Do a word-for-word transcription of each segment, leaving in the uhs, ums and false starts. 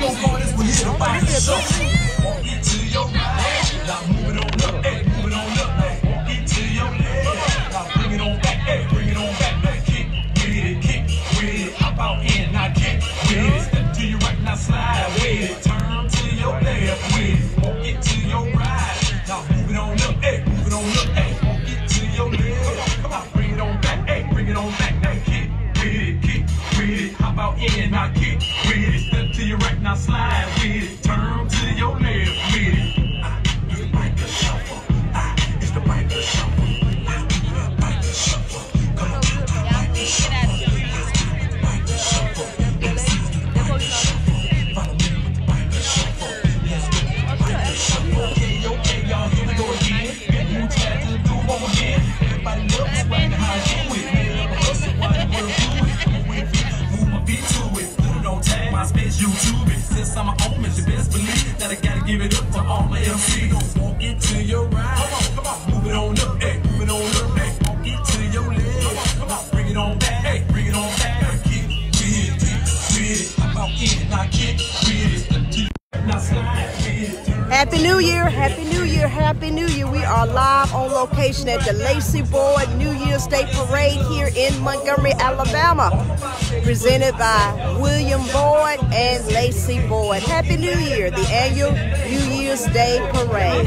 gon' call this one here the bike shuffle. Walk into your right, now move it on up, hey, move it on up, hey. Walk into your left, now bring it on back, hey, bring it on back, now kick with it, kick with it, hop out in, now kick with it. Step to your right, now slide with it, turn to your left with it. Walk into your right, now move it on up, hey, move it on up, hey. Walk into your left, now bring it on back, hey, bring it on back, now kick with it, kick with it, hop out in, now kick with it. Step to your right, now slide with it, turn to your left with it. Ah, it's the biker shuffle. Ah, it's the biker shuffle. Ah, the biker shuffle. Come on, the biker shuffle. The biker shuffle. Let's do the biker shuffle. Follow me with the biker shuffle. Let's do the biker shuffle. Okay, okay, y'all, here we go again. Get new chat to do one again. Everybody loves swag how I do it. Made up a hustle while you work through it. Move with it, move my beat to it. Put it on tag, MySpace, YouTube it. Since I'm a home, it's your best believe that I gotta give it up to all my M Cs. Walk into your right. Come on, come on, move it on up, hey, move it on up, hey. Walk into your left. Come on, come on, bring it on back, hey, bring it on back. Kick with it, kick with it. Hop out in, now kick with it. Now slide with it. Happy New Year, Happy New Year, Happy New Year. We are live on location at the Lacey Boyd New Year's Day Parade here in Montgomery, Alabama. Presented by William Boyd and Lacey Boyd. Happy New Year, the annual New Year's Day Parade.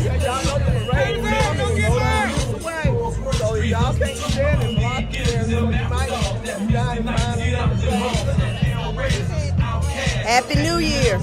Happy New Year.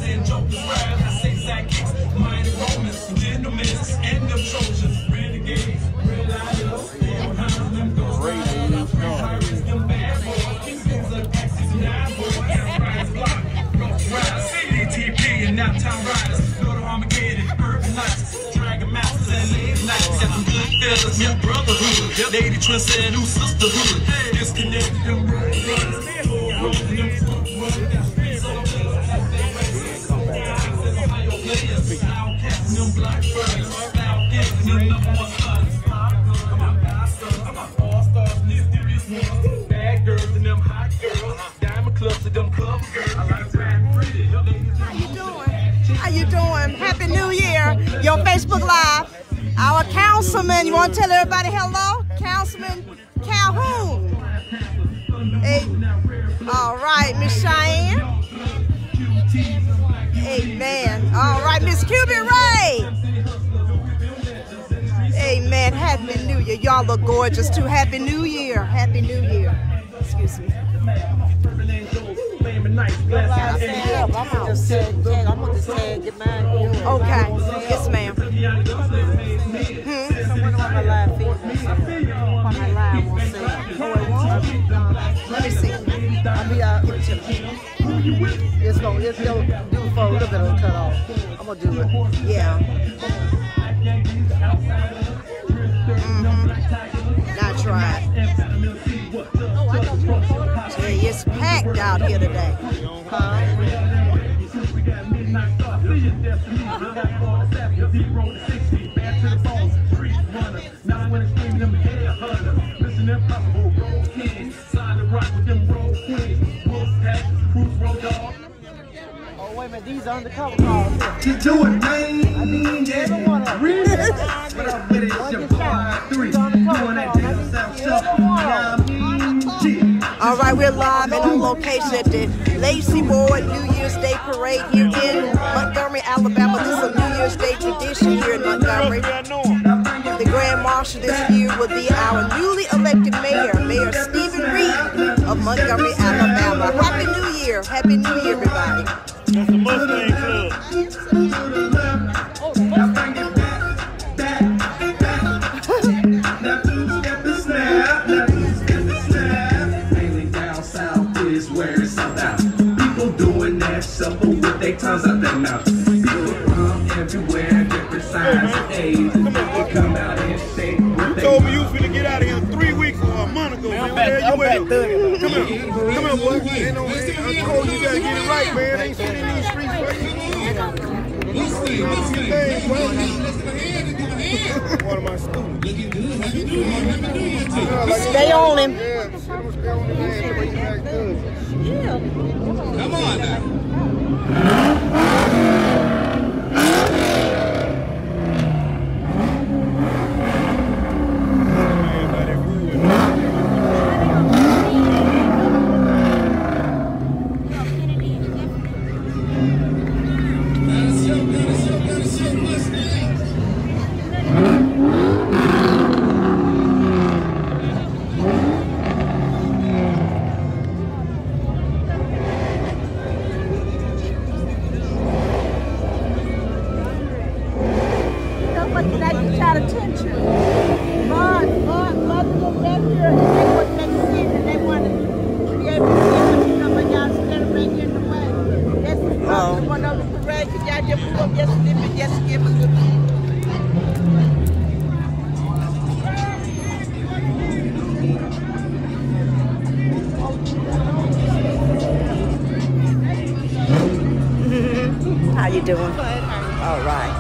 Town riders, go to Armageddon, urban nights, dragon masters and lady nights. Got some good fellas, yeah, brotherhood, lady twins and new sisterhood. Disconnected them brothers, rolling them front runners. Ohio players, outcasting them blackbirds, outcasting them number one sons. Come on, guys, come on, all stars, mysterious ones, bad girls and them hot girls, diamond clubs and them club girls. I like brand pretty, your ladies. How you doing? Happy New Year. Your Facebook Live. Our councilman, you want to tell everybody hello? Councilman Calhoun. Hey. All right, Miss Cheyenne. Amen. All right, Miss Cubit Ray. Amen. Happy New Year. Y'all look gorgeous too. Happy New Year. Happy New Year. Excuse me. I'm gonna just say, I'm gonna just say goodnight. Okay. Yes, ma'am. Hmm? Someone on my live feed. On my live will say, oh, it won't. Let me see. I'll be out. It's gonna, it's gonna do for a little bit of a cut off. I'm gonna do it. Yeah. Mm-hmm. Not try it. Oh, I thought you were photo. Yeah, it's packed out here today. Huh? Oh, wait a minute, these are undercover calls. To do a thing, I need every one of them. what up with it? It's your boy, three, doing that damn South Show. All right, we're live and on location at the Lacey Boyd New Year's Day Parade here in Montgomery, Alabama. This is a New Year's Day tradition here in Montgomery. The Grand Marshal this year will be our newly elected mayor, Mayor Stephen Reed of Montgomery, Alabama. Happy New Year. Happy New Year, everybody. That's the Mustang Club. Oh, the Mustang. Shuffle with their tongues out their mouth. People from everywhere, different sizes and age. They come out and shake. You told me you was finna get out of here three weeks or a month ago, man. What the hell you waiting? Come here. Come here, boy. Ain't no, I told you, you gotta get it right, man. Ain't sitting in these streets for you. One of my students. Stay on him. Come on now. Montgomery Parade. Could y'all just pull up just a little bit, just to give a good. How you doing? All right.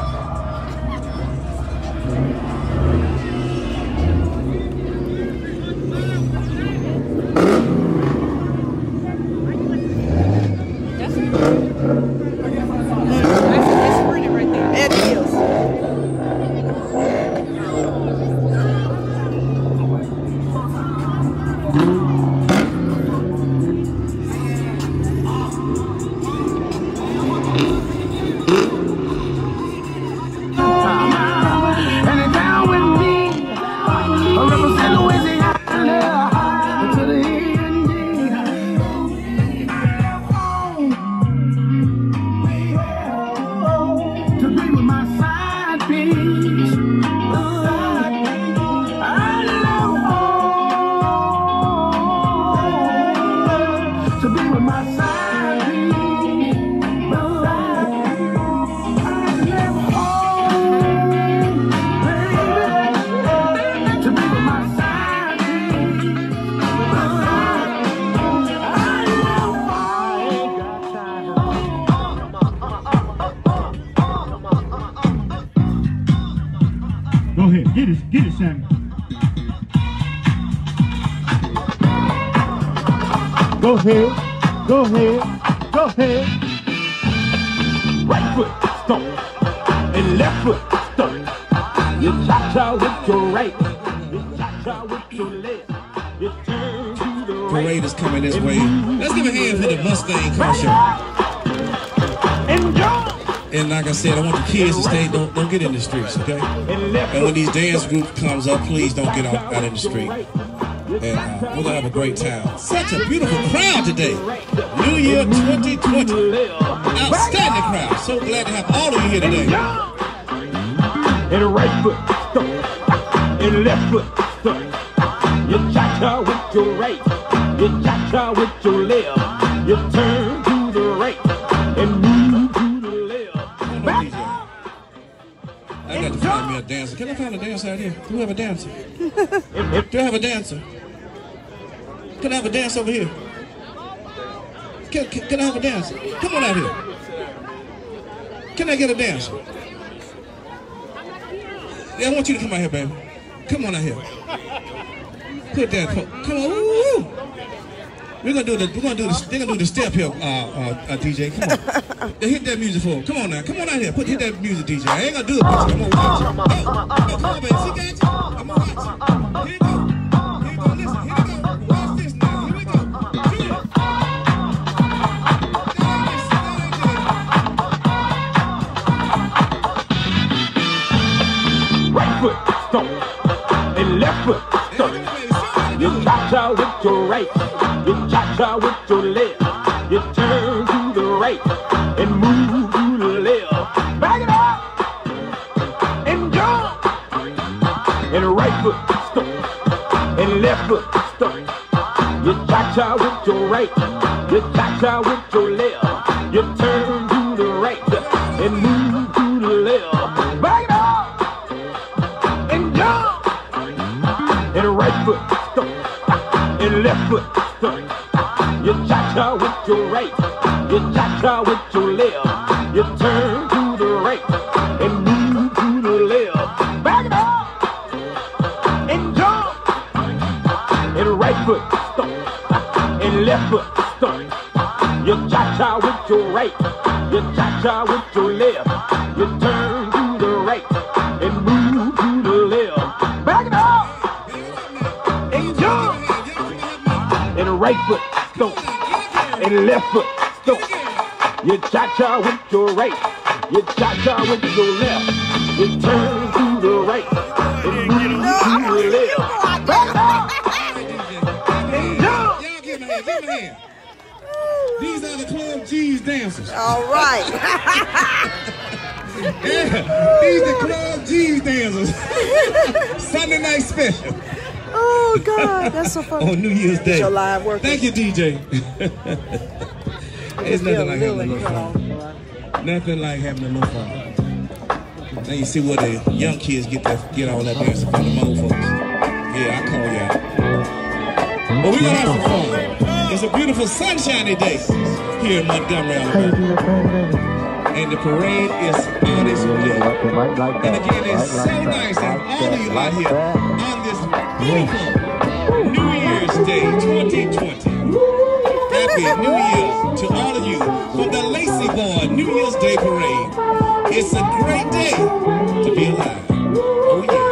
It is. Go ahead, get it, get it, Sammy. Go ahead, go ahead, go ahead. Right foot stomp and left foot stomp. You cha-cha with your right, you cha-cha with your left. You turn to the right. Parade is coming this way. Let's give a hand for the Mustang car show. Enjoy. And like I said, I want the kids to stay, don't, don't get in the streets, okay? And when these dance groups comes up, please don't get out, out in the street. And uh, we're gonna have a great time. Such a beautiful crowd today. New Year twenty twenty. Outstanding crowd. So glad to have all of you here today. And right foot stomp, and left foot stomp. You cha-cha with your right, you cha-cha with your left. You turn to the right and move to the left. Back. I got to find me a dancer. Can I find a dancer out here? Do we have a dancer? Do I have a dancer? Can I have a dance over here? Can, can, can I have a dancer? Come on out here. Can I get a dancer? Yeah, I want you to come out here, baby. Come on out here. Put that. Come on. Woo. We're gonna do the. We're gonna do the. They're gonna do the step here, uh, uh, uh, D J. Come on. Hit that music for them. Come on now. Come on out here. Put hit that music, D J. I ain't gonna do it, but I'm gonna watch you. Oh, oh, come on, baby. She got you. I'm gonna watch you. Here you go. Here you go. Listen. Here you go. Watch this now. Here we go. Do it. Right foot stomp and left foot stomp. You cha-cha with your right, you cha-cha with your left. You turn to the right and move to the left. Back it up and jump. And right foot stomp and left foot stomp. You cha-cha with your right, you cha-cha with your left. You turn to the right and move to the left. Back it up. And right foot stomp, and left foot stomp. You cha-cha with your right, you cha-cha with your left. You turn to the right and move to the left. Back it up and jump. And right foot stomp, and left foot stomp. You cha-cha with your right, you cha-cha with your left. You turn to the right and move to the left. Back it up. And right foot stomp, and left foot stomp. You cha-cha with your right, you cha-cha with your left. You turn to the right and move No, to I'm the gonna left. Back it up and jump. Y'all give me a hand. Give me a hand. These are the Club G's dancers. All right. Yeah, these are Club G's dancers. Sunday night special. Oh God, that's so funny. On New Year's Day. Your live work. Thank you, D J. It's nothing like having a little fun. Nothing like having a little fun. Now you see where the young kids get that, get all that dancing from the mother folks. Yeah, I call y'all. But we're gonna have some fun. It's a beautiful sunshiny day here in Montgomery, Alabama. And the parade is on its way. And again, it's so nice that all of you out here on this beautiful New Year's Day twenty twenty. Happy New Year to all of you from the Lacey Boy New Year's Day Parade. It's a great day to be alive. Oh yeah.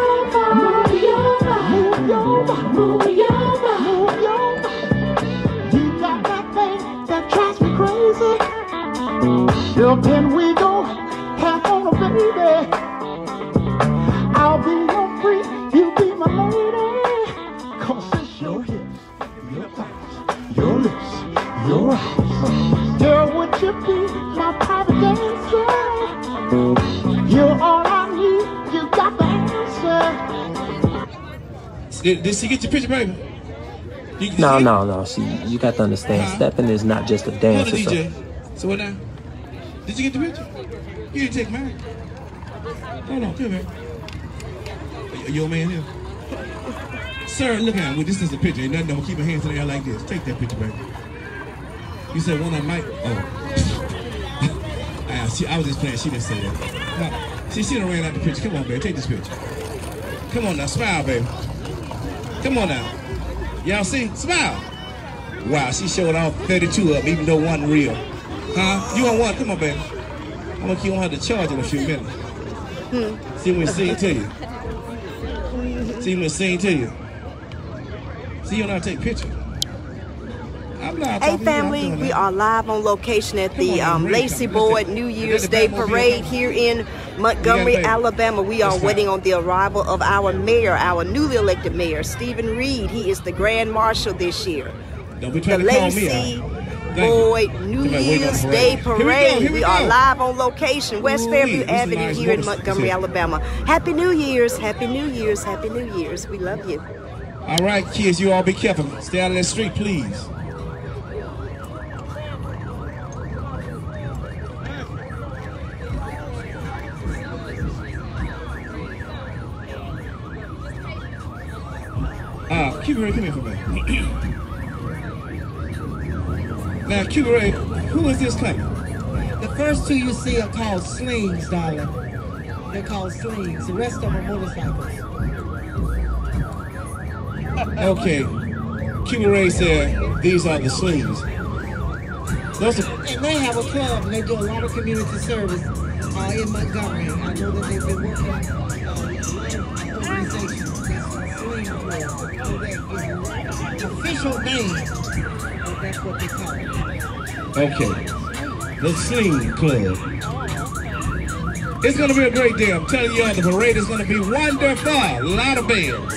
You got that thing that drives me crazy. Girl, can we go half on a baby? I'll be your freak, you be my lady. Cause it's your hips, your thighs, your lips, your eyes. Girl, would you be my private dancer? You're all I need, you got the answer. Did, did she get your picture, baby? You, No, she, no, no. See, you got to understand, Uh-huh. stepping is not just a Hold dance the or D J. something. So what now? Did you get the picture? You didn't take mine. Hold on, come here. Your man here. Sir, look at him. This is a picture. Ain't nothing. Don't keep your hands in the air like this. Take that picture, baby. You said one on Mike. Oh. ah, she, I was just playing. She didn't say that. No, she she done ran out the picture. Come on, baby. Take this picture. Come on now. Smile, baby. Come on now. Y'all see? Smile. Wow, she showed off thirty-two of them, even though one real. Huh? You want one? Come on, baby. I'm gonna keep on have to charge in a few minutes. Hmm. See when it sing to you. See when it sing to you. See you know how to take pictures. I'm not Hey talking to you, I'm family, doing we that. are live on location at the Come on, um, Ray, Lacey come. Boyd Let's New take- Year's let's Day take the Batmobile Parade come. here in Montgomery, baby. Alabama. We are Let's waiting go. on the arrival of our mayor, our newly elected mayor, Stephen Reed. He is the Grand Marshal this year. Don't be The trying to call me Lacey out. Thank you. Boyd New Come on, wait on Year's the Day parade. Here we go, Parade. here we We are go. live on location, West Ooh-wee, Fairview this is a Avenue nice here in motorcycle. Montgomery, Alabama. Happy New Year's, Happy New Year's, Happy New Year's. We love you. All right, kids, you all be careful. Stay out of that street, please. Uh, Cuba Ray, come here for a minute. Now, Cuba Ray, who is this coming? The first two you see are called slings, darling. They're called slings. The rest of them are motorcycles. Okay, Cuba Ray said these are the slings. Those are, And they have a club, and they do a lot of community service uh, in Montgomery. I know that they've been working uh, with a lot of organizations. Sling Club. So that is an official name, but that's what they call it. okay, the Sling Club. It's gonna be a great day. I'm telling y'all, the parade is gonna be wonderful. A lot of bands.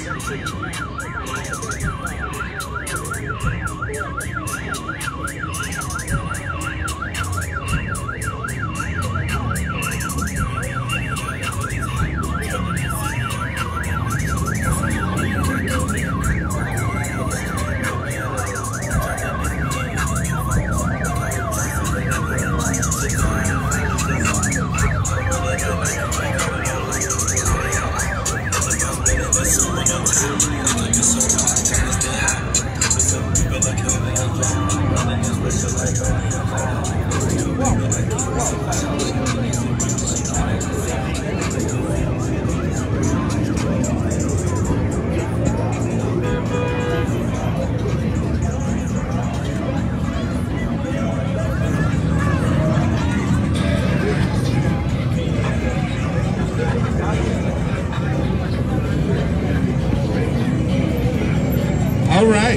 All right.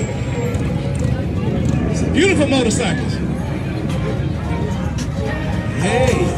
Some beautiful motorcycles. Hey.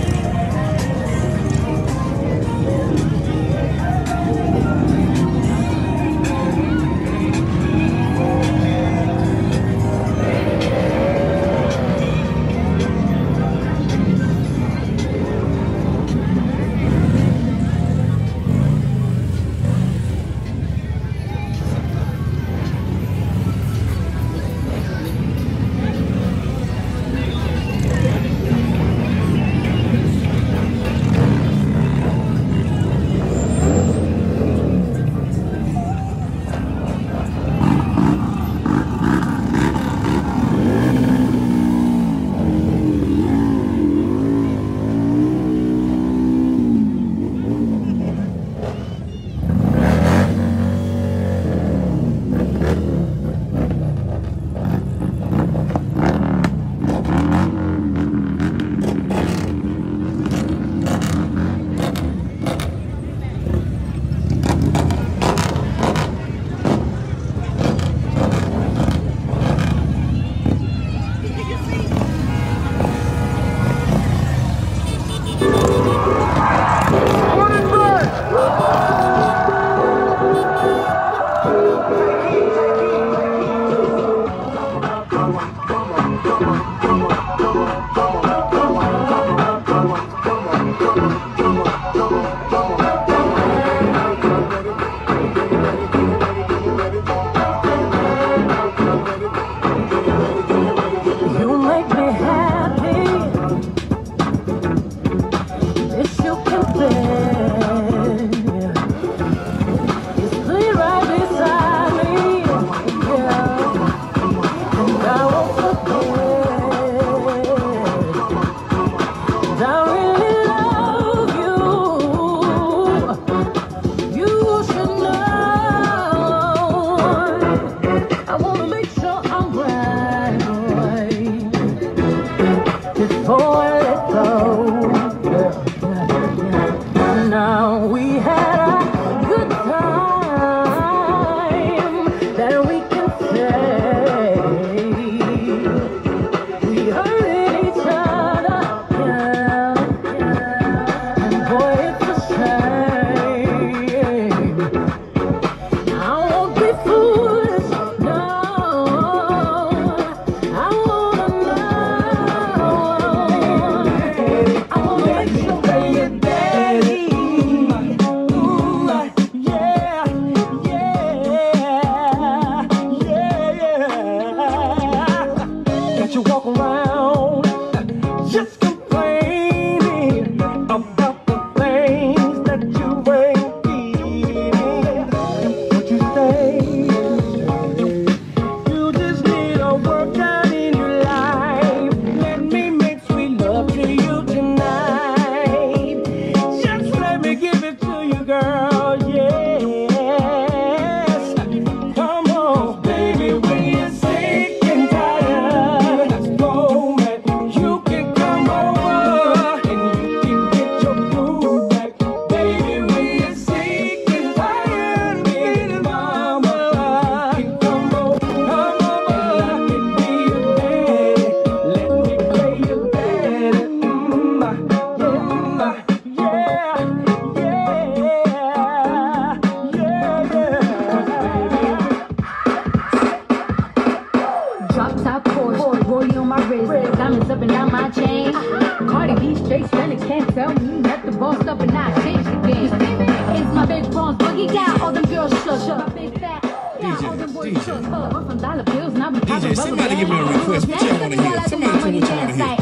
D J, somebody give me a request. What y'all want to hear? Somebody tell me what you want to hear.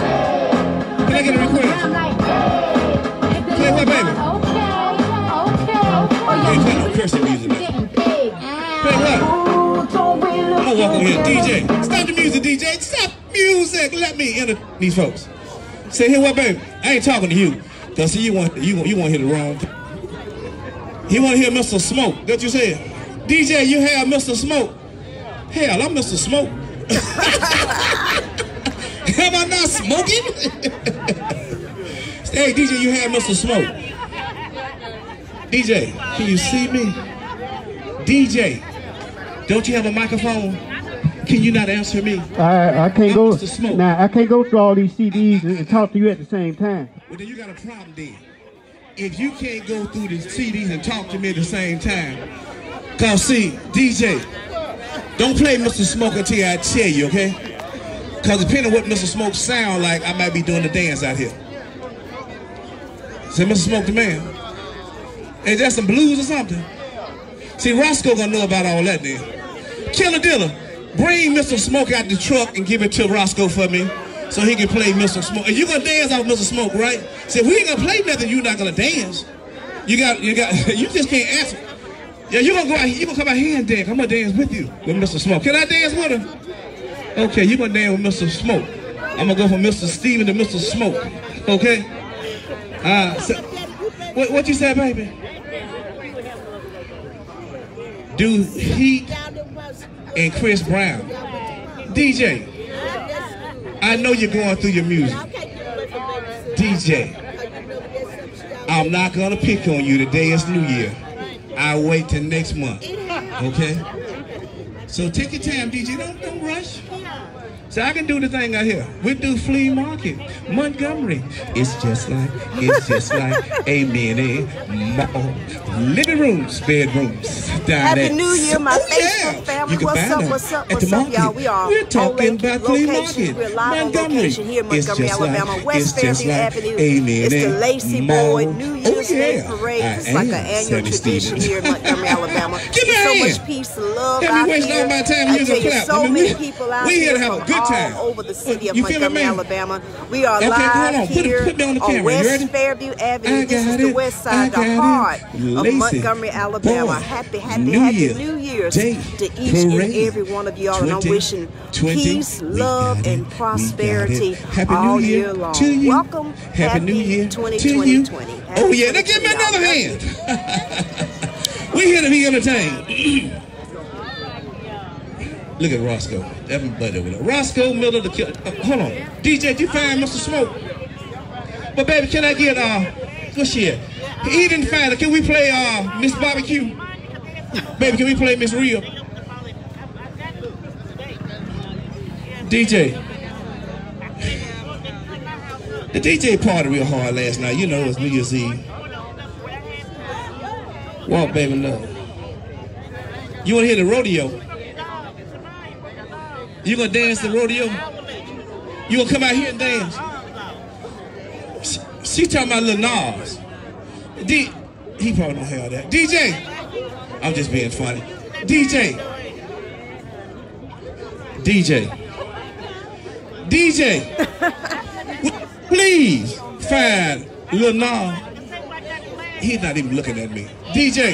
Can I get a request? Play what, baby? You ain't playing no cursing music, man. Play what? I'm gonna walk over here. D J, stop the music, D J. Stop music. Let me enter these folks. Say, here what, baby? I ain't talking to you. Cause see, you want you you want to hear the wrong. He want to hear Mister Smoke. That's what you said. D J, you have Mister Smoke. Hell, I'm Mister Smoke. Am I not smoking? Hey, D J, you have Mister Smoke. D J, can you see me? D J, don't you have a microphone? Can you not answer me? I I can't I'm go. Mister Smoke. Nah, I can't go through all these C Ds and, and talk to you at the same time. Well, then you got a problem then. If you can't go through the C Ds and talk to me at the same time, cause see, D J, don't play Mister Smoke until I tell you, okay? Cause depending on what Mister Smoke sound like, I might be doing the dance out here. Say, Mister Smoke the man. Is that some blues or something? See, Roscoe gonna know about all that then. Killer Dilla, bring Mister Smoke out the truck and give it to Roscoe for me, so he can play Mister Smoke. And you gonna dance off Mister Smoke, right? See, if we ain't gonna play nothing, you not gonna dance. You got, you got, you just can't answer. Yeah, you gonna go out, you gonna come out here and dance. I'm gonna dance with you, with Mister Smoke. Can I dance with him? Okay, you gonna dance with Mister Smoke. I'm gonna go from Mister Steven to Mister Smoke. Okay? Uh, so, what, what you said, baby? Do Heat and Chris Brown. D J, I know you're going through your music. D J, I'm not gonna pick on you. Today is New Year. I'll wait till next month. Okay? So take your time, D J. Don't don't rush. So I can do the thing out here. We do flea market, Montgomery. It's just like, it's just like a mini mall. Living rooms, bedrooms. Happy New Year, my oh, Facebook yeah. family. What's up, what's up, what's up, y'all? We are We're talking on about flea location. market. We're live Montgomery. on location here in Montgomery, Alabama. Like, West Fairview like Avenue. It's the Lacey Boy New Year's oh, yeah. Day Parade. It's like an annual tradition here in Montgomery, Alabama. Give me so hand. much peace and love Can't out be wasting here. all my time I using tell you, clap. so I mean, many we, people out we here here to have a from good time. all over the city of You feel me, Montgomery, man? Alabama. We are Okay, live hold on. Put it- here put me on the camera. You West ready? Fairview Avenue. I This is got the it. west I side, the got it. heart Lacey. of Montgomery, Alabama. Boy, Happy, happy, New happy Year. New Year's Day to each and parade. every one of y'all. And I'm twenty wishing twenty. peace, We love, got it. and We got prosperity it. Happy all New Year year long. to you. Welcome. Happy, Happy New Year twenty to twenty. you. Happy Oh yeah, now give me twenty twenty, another y'all. hand. We here to be entertained. Look at Roscoe. That's my buddy over there. Roscoe Miller, the kid. Uh, hold on. D J, you find Mister Smoke? But baby, can I get, uh, what's she at? He didn't find her. Can we play, uh, Miss Barbecue? Baby, can we play Miss Real? D J. The D J party real hard last night. You know it was New Year's Eve. Walk, baby, love. You want to hear the rodeo? You gonna dance the rodeo? You gonna come out here and dance? She, she talking about Lil Nas. D, he probably don't have that. D J, I'm just being funny. D J, D J, D J, please find Lil Nas. He's not even looking at me. D J.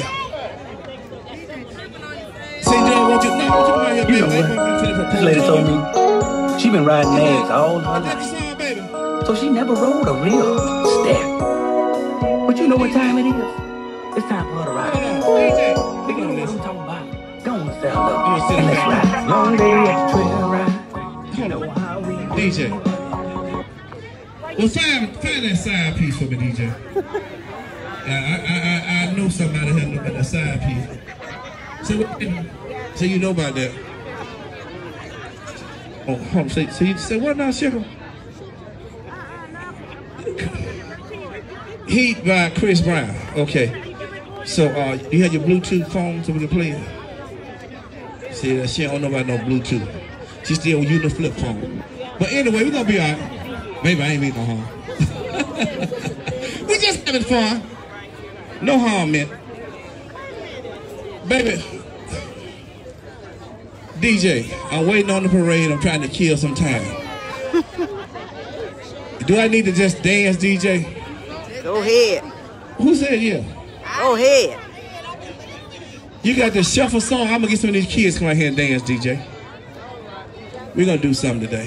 Say, John, won't you, no, won't you come out here, baby? You know what? This lady told me she been riding nags all her life, so she never rode a real step. But you know what time it is? It's time for her to ride. Hold on, D J. You know what I'm talking about? Go on, stand up and let's ride. Long day at the trail ride. You know how we D J. Well, find, find that side piece for me, D J. Uh, I, I, I, I know somebody here know about that side piece. So, so you know about that. Oh, hold on. So, so you say, what now, Sugar? Heat by Chris Brown. Okay. So, uh, you have your Bluetooth phone so we can play it? See, that she don't know about no Bluetooth. She still using the flip phone. But anyway, we're going to be all right. Maybe I ain't mean no harm. We just having fun. No harm, man. Baby, D J, I'm waiting on the parade. I'm trying to kill some time. Do I need to just dance, D J? Go ahead. Who said yeah? Go ahead. You got the shuffle song. I'm gonna get some of these kids to come out here and dance, D J. We're gonna do something today.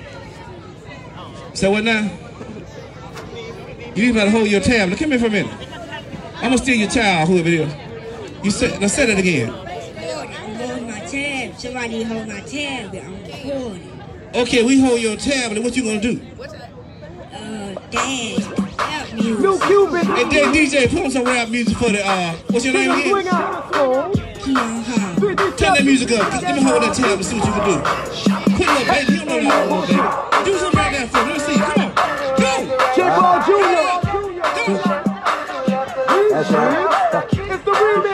So what now? You need to hold your tablet. Come here for a minute. I'm gonna steal your child, whoever it is. You said, let's say that again. I'm holding my tab. Somebody hold my tablet. I'm recording. Okay, we hold your tablet. What you gonna do? Uh, dance. Rap music. New Cuban. Hey, then D J, put on some rap music for the, uh, what's your name again? Keon Hall. Turn that music up. Let me hold that tablet and see what you can do. Put it up, baby. You don't know that one, baby. Do something right there for me. Let's see. Come on. Go! J-Ball Junior. Come on. That's right. It's the remix.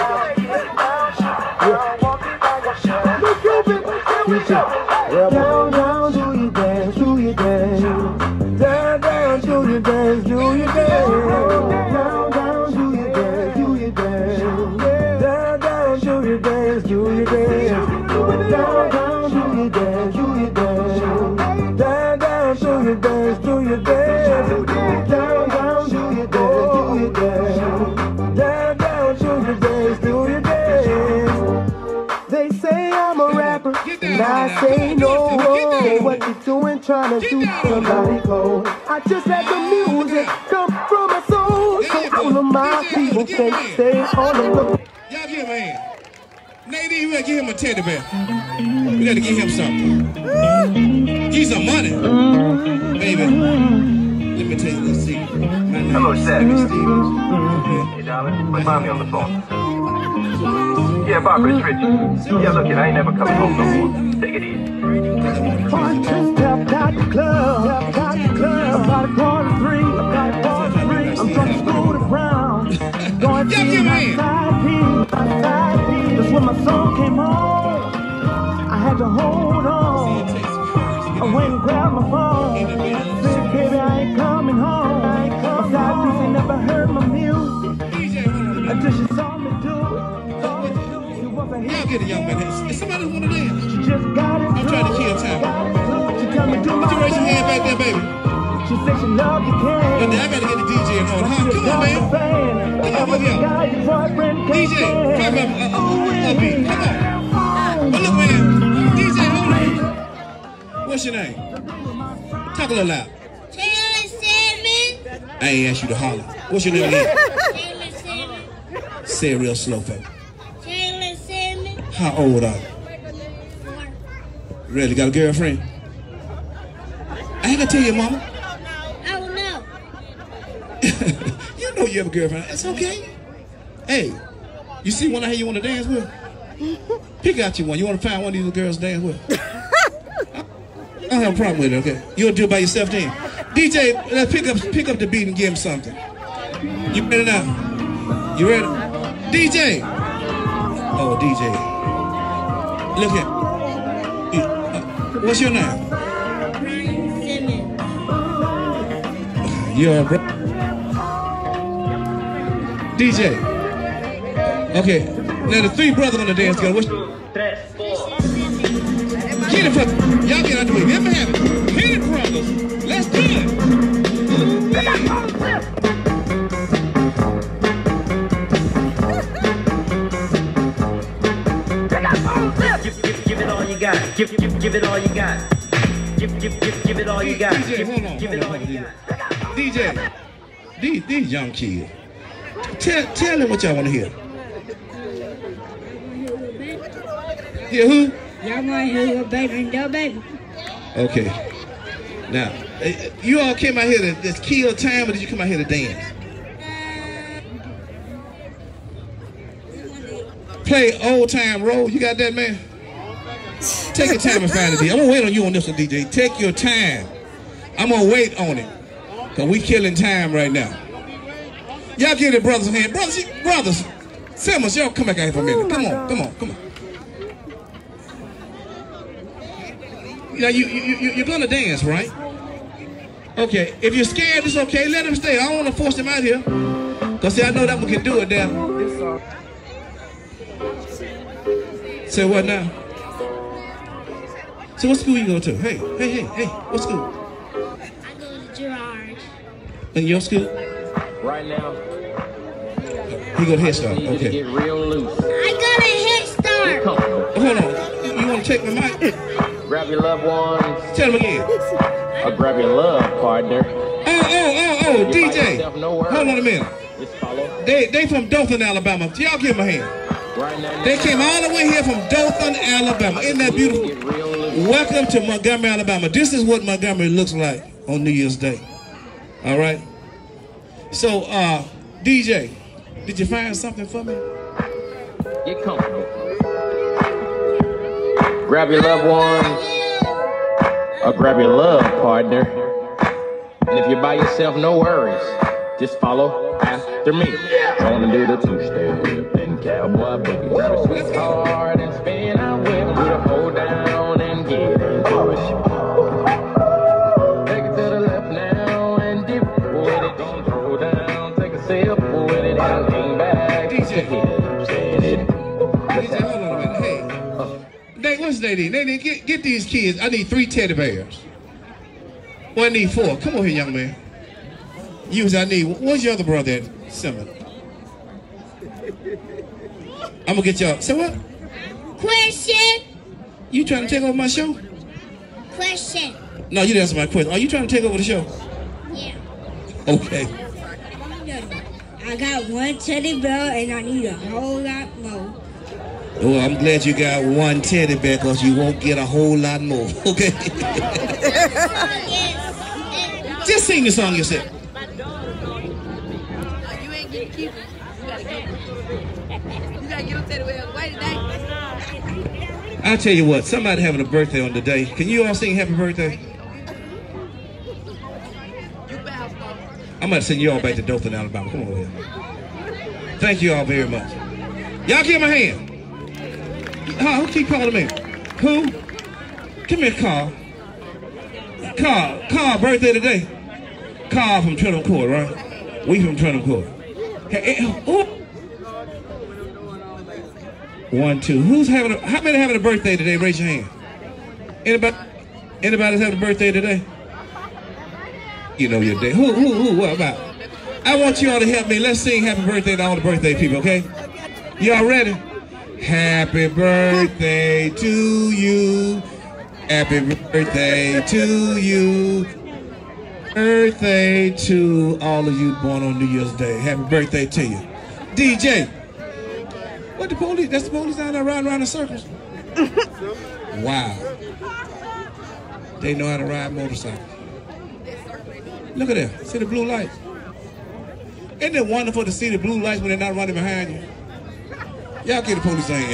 New Cuban. Down, down, do you dance, do you dance? Down, down, do you dance, do you dance? Down, down, do you dance, do you dance? Down, down, do you dance, do you dance? Down, down, do you dance, do you dance? Down, down, do you dance, do you dance? Down, down, do you dance, do you dance? Down, down, do you dance, do you dance? They say I'm a rapper, and I say no. Say what you doing, trying to do somebody cold. I just let the music come from my soul. So all of my people say, stay on the look. Y'all give him a hand. Nadine, we gotta give him a teddy bear. We gotta give him something. Give some money. Baby, let me tell you this secret. Hello, Shaq. Stevens. Hey, darling. Put mommy on the phone. Yeah, Barbara, it's Richie. Yeah, look, I ain't never coming home no more. Take it easy. One, two, step out the club, step out the club. About a quarter three, about a quarter three. I'm from school to Brown. Going to my side piece, my side piece. That's when my song came on. I had to hold on. I went and grabbed my phone. Said, baby, I ain't coming home. My side piece ain't never heard my music until she saw me do it. Y'all get it, young man. Is somebody want to dance? She just got it. I'm trying to kill time. you raise your hand back there, baby? She said she loved you, can. But then I gotta get the D J on. Huh? Come on, man. Come on, over here. D J, come up, uh, uh, upbeat. Come on. But look, man. D J, hold on. What's your name? Talk a little loud. Taylor Salmon. I ain't asked you to holler. What's your name again? Taylor Salmon. Say it real slow, folks. Taylor Salmon. How old are you? Four. Really, got a girlfriend? I ain't gonna tell your mama. Oh no. You know you have a girlfriend. It's okay. Hey, you see one out here you want to dance with? Pick out you one. You want to find one of these girls to dance with? I don't have a problem with it, okay? You'll do it by yourself then. D J, let's pick up pick up the beat and give him something. You ready now? You ready? D J! Oh, D J. Look here. You, uh, what's your name? You're a bro. D J. Okay. Now the three brothers on the dance together. What's Get it, brother. Y'all get out the way. Let me have it. Hit it, brothers. Let's do it. Give, give, give it all you got. Give, give, give it all you got. Give, give, give, give it all you got. D J, hold on, hold on, hold on. D J, these, these young kids, tell, tell them what y'all want to hear. Yeah, who? Y'all want to hear your baby and your baby? Okay. Now, you all came out here to just kill time, or did you come out here to dance? Play old time road. You got that, man? Take your time and find it. I'm gonna wait on you on this one, D J. Take your time. I'm gonna wait on it. Cause we killing time right now. Y'all give the brothers a hand. Brothers, brothers, Simmons, y'all come back out here for a minute. Come on, come on, come on. Now you, you, you, you're gonna dance, right? Okay, if you're scared, it's okay. Let them stay. I don't wanna force them out here. Cause see, I know that one can do it there. Say what now? So what school you go to? Hey, hey, hey, hey, what school? I go to Gerard. In your school? Right now. He go to Head Start. You need Okay. to get real loose. I got a head start. Oh, hold on. You, you want to take my mic? Grab your loved ones. Tell them again. Or grab your love partner. Oh, oh, oh, oh, D J. No hold on a minute. Just follow. They they from Dothan, Alabama. Y'all give them a hand. Right now. They came all the way here from Dothan, Alabama. Isn't that beautiful? Welcome to Montgomery, Alabama. This is what Montgomery looks like on New Year's Day. All right? So, uh, D J, did you find something for me? Get comfortable. Grab your loved ones. Or grab your love partner. And if you're by yourself, no worries. Just follow after me. Gonna do the two-step and cowboy boogie. Grab a sweetheart and spin out with them. Do the hold down and get into it. Take it to the left now and dip with it. Don't throw down, take a sip with it and lean back. D J. Hips in it. D J, hold on a minute. Hey. Nate, what's Nadine? Nadine, get, get these kids. I need three teddy bears. Well, I need four. Come on here, young man. Use I need. Where's your other brother at? Simmons. I'm gonna get y'all. Say what? Question. You trying to take over my show? Question. No, you didn't answer my question. Are you trying to take over the show? Yeah. Okay. I got one teddy bear and I need a whole lot more. Well, I'm glad you got one teddy bear because you won't get a whole lot more. Okay. Just sing the song yourself. You ain't getting keep it. You gotta get it. You gotta get them teddy bears. Wait today. I'll tell you what, somebody having a birthday on the day. Can you all sing happy birthday? I'm going to send you all back to Dothan, Alabama. Come on over here. Thank you all very much. Y'all give him a hand. Huh, who keep calling me? Who? Come here, Carl. Carl, Carl, birthday today. Carl from Trenton Court, right? We from Trenton Court. Hey, hey, oh. One, two. Who's having a, how many having a birthday today? Raise your hand. Anybody? Anybody's having a birthday today? You know your day. Who, who, who, what about? I want you all to help me. Let's sing happy birthday to all the birthday people, okay? Y'all ready? Happy birthday to you. Happy birthday to you. Birthday to all of you born on New Year's Day. Happy birthday to you. D J. What the police? That's the police down there riding around in circles. Wow. They know how to ride motorcycles. Look at that. See the blue lights? Isn't it wonderful to see the blue lights when they're not running behind you? Y'all get the police hand.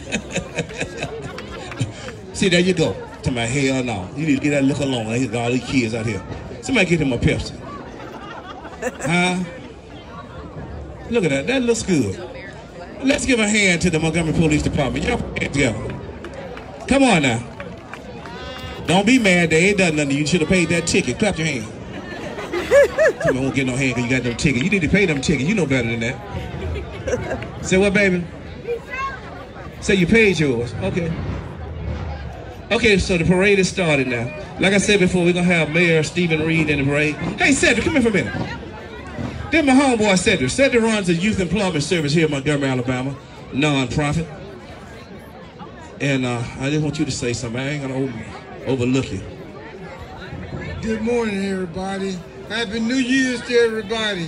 See, there you go. To my hell no. You need to get that look alone. They got all these kids out here. Somebody get them a Pepsi. Huh? Look at that. That looks good. Let's give a hand to the Montgomery Police Department. Y'all put it together. Come on now. Don't be mad. They ain't done nothing. You should have paid that ticket. Clap your hand. Somebody won't get no hand because you got no ticket. You need to pay them ticket. You know better than that. Say what, baby? Say you paid yours. Okay. Okay, so the parade is started now. Like I said before, we're going to have Mayor Stephen Reed in the parade. Hey, Cedric, come here for a minute. Then my homeboy Cedric. Cedric runs a youth employment service here in Montgomery, Alabama, non-profit. And uh, I just want you to say something. I ain't going to over, overlook you. Good morning, everybody. Happy New Year's to everybody.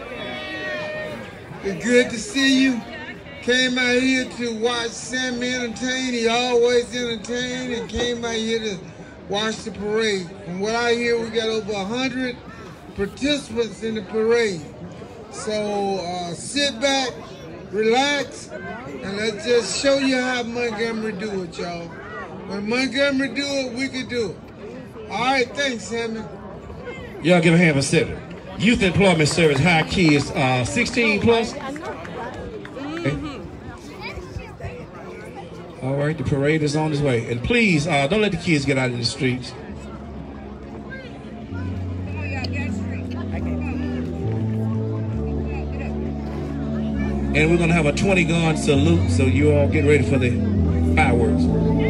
It's good to see you. Came out here to watch Sammy entertain. He always entertained, and came out here to watch the parade. From what I hear, we got over one hundred participants in the parade. So uh, sit back, relax, and let's just show you how Montgomery do it, y'all. When Montgomery do it, we can do it. All right, thanks, Sammy. Y'all give a hand for Cedric. Youth Employment Service, hire kids uh, sixteen plus. Okay. All right, the parade is on its way. And please, uh, don't let the kids get out in the streets. And we're going to have a twenty gun salute, so you all get ready for the fireworks.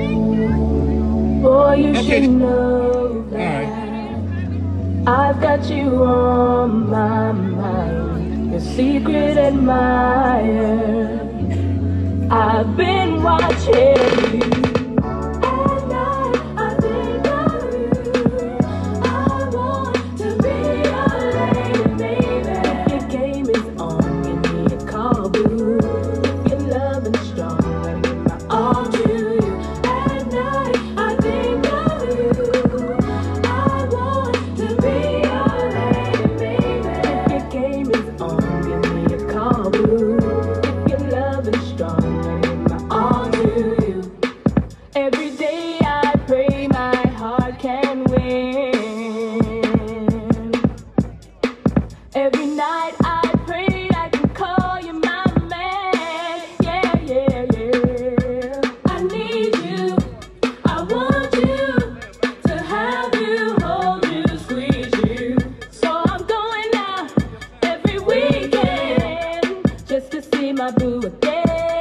Boy, you okay. should know that. All right. I've got you on my mind, your secret admirer. I've been watching you. At night, I think of you. I want to be your lady, baby. Your game is on, you need a call, boo. Your love is strong, I give my all to you. At night, I think of you. I want to be your lady, baby. Your game is on, you need a call, boo. Your love is strong. All to you. Every day I pray my heart can win. Every night I pray I can call you my man. Yeah, yeah, yeah. I need you. I want you to have you, hold you, squeeze you. So I'm going out every weekend just to see my boo again.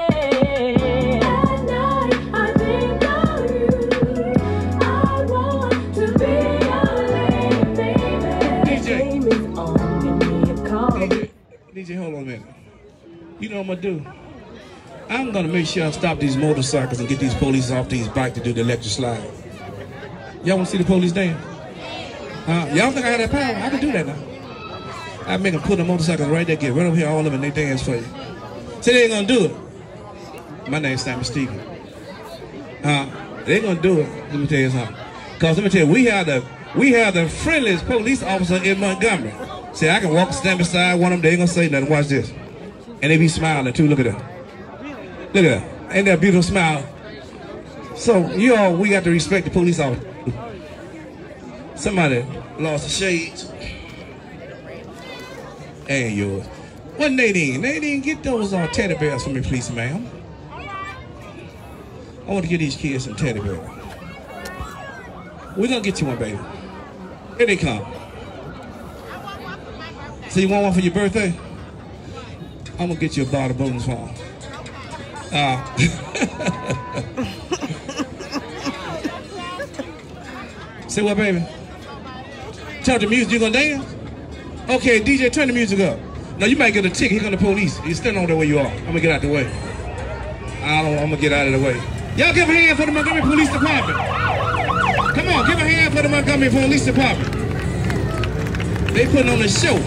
D J, hold on a minute. You know what I'm gonna do? I'm gonna make sure I stop these motorcycles and get these police off these bikes to do the electric slide. Y'all wanna see the police dance? Uh, Y'all think I have that power? I can do that now. I make them put the motorcycles right there, get right over here, all of them, and they dance for you. Say they ain't gonna do it. My name's Simon Stephen. Uh, they ain't gonna do it. Let me tell you something. Cause let me tell you, we have the we have the friendliest police officer in Montgomery. See, I can walk, stand beside one of them, they ain't gonna say nothing. Watch this. And they be smiling too. Look at that. Look at that. Ain't that beautiful smile? So, you all, we got to respect the police officer. Somebody lost the shades. Ain't yours. What Nadine? Nadine, get those uh, teddy bears for me, please, ma'am. I want to get these kids some teddy bears. We're gonna get you one, baby. Here they come. So you want one for your birthday? I'm gonna get you a bottle of bonus farm. Uh, Say what, baby? Turn the music. You gonna dance? Okay, D J, turn the music up. Now you might get a ticket. Here come the police. You stand over there where you are. I'm gonna get out the way. I don't. I'm gonna get out of the way. Y'all give a hand for the Montgomery Police Department. Come on, give a hand for the Montgomery Police Department. They putting on a show.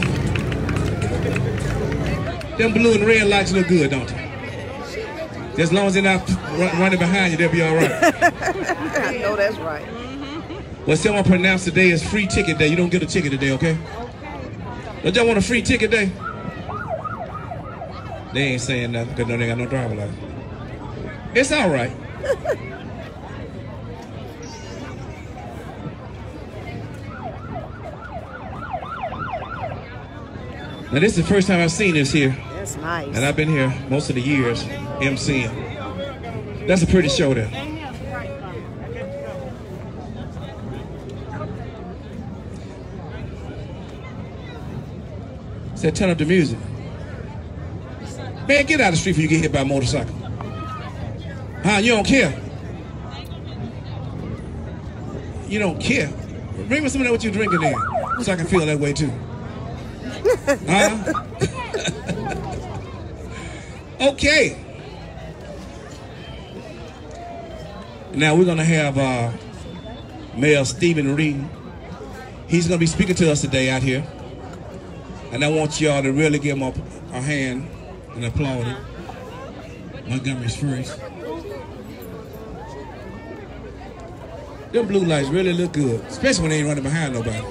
Them blue and red lights look good, don't they? As long as they're not run, running behind you, they'll be all right. I know that's right. Well, someone pronounced today is free ticket day. You don't get a ticket today, okay? Don't y'all want a free ticket day? They ain't saying nothing because no, they got no driver license. It's all right. Now this is the first time I've seen this here. That's nice. And I've been here most of the years emceeing. That's a pretty show there. Said turn up the music. Man, get out of the street before you get hit by a motorcycle. Huh? You don't care? You don't care? Bring me some of that what you're drinking in, so I can feel that way too. Huh? Okay. Now we're gonna have uh, Mayor Stephen Reed. He's gonna be speaking to us today out here, and I want y'all to really give him a, a hand and applaud him. Montgomery's first. Them blue lights really look good, especially when they ain't running behind nobody.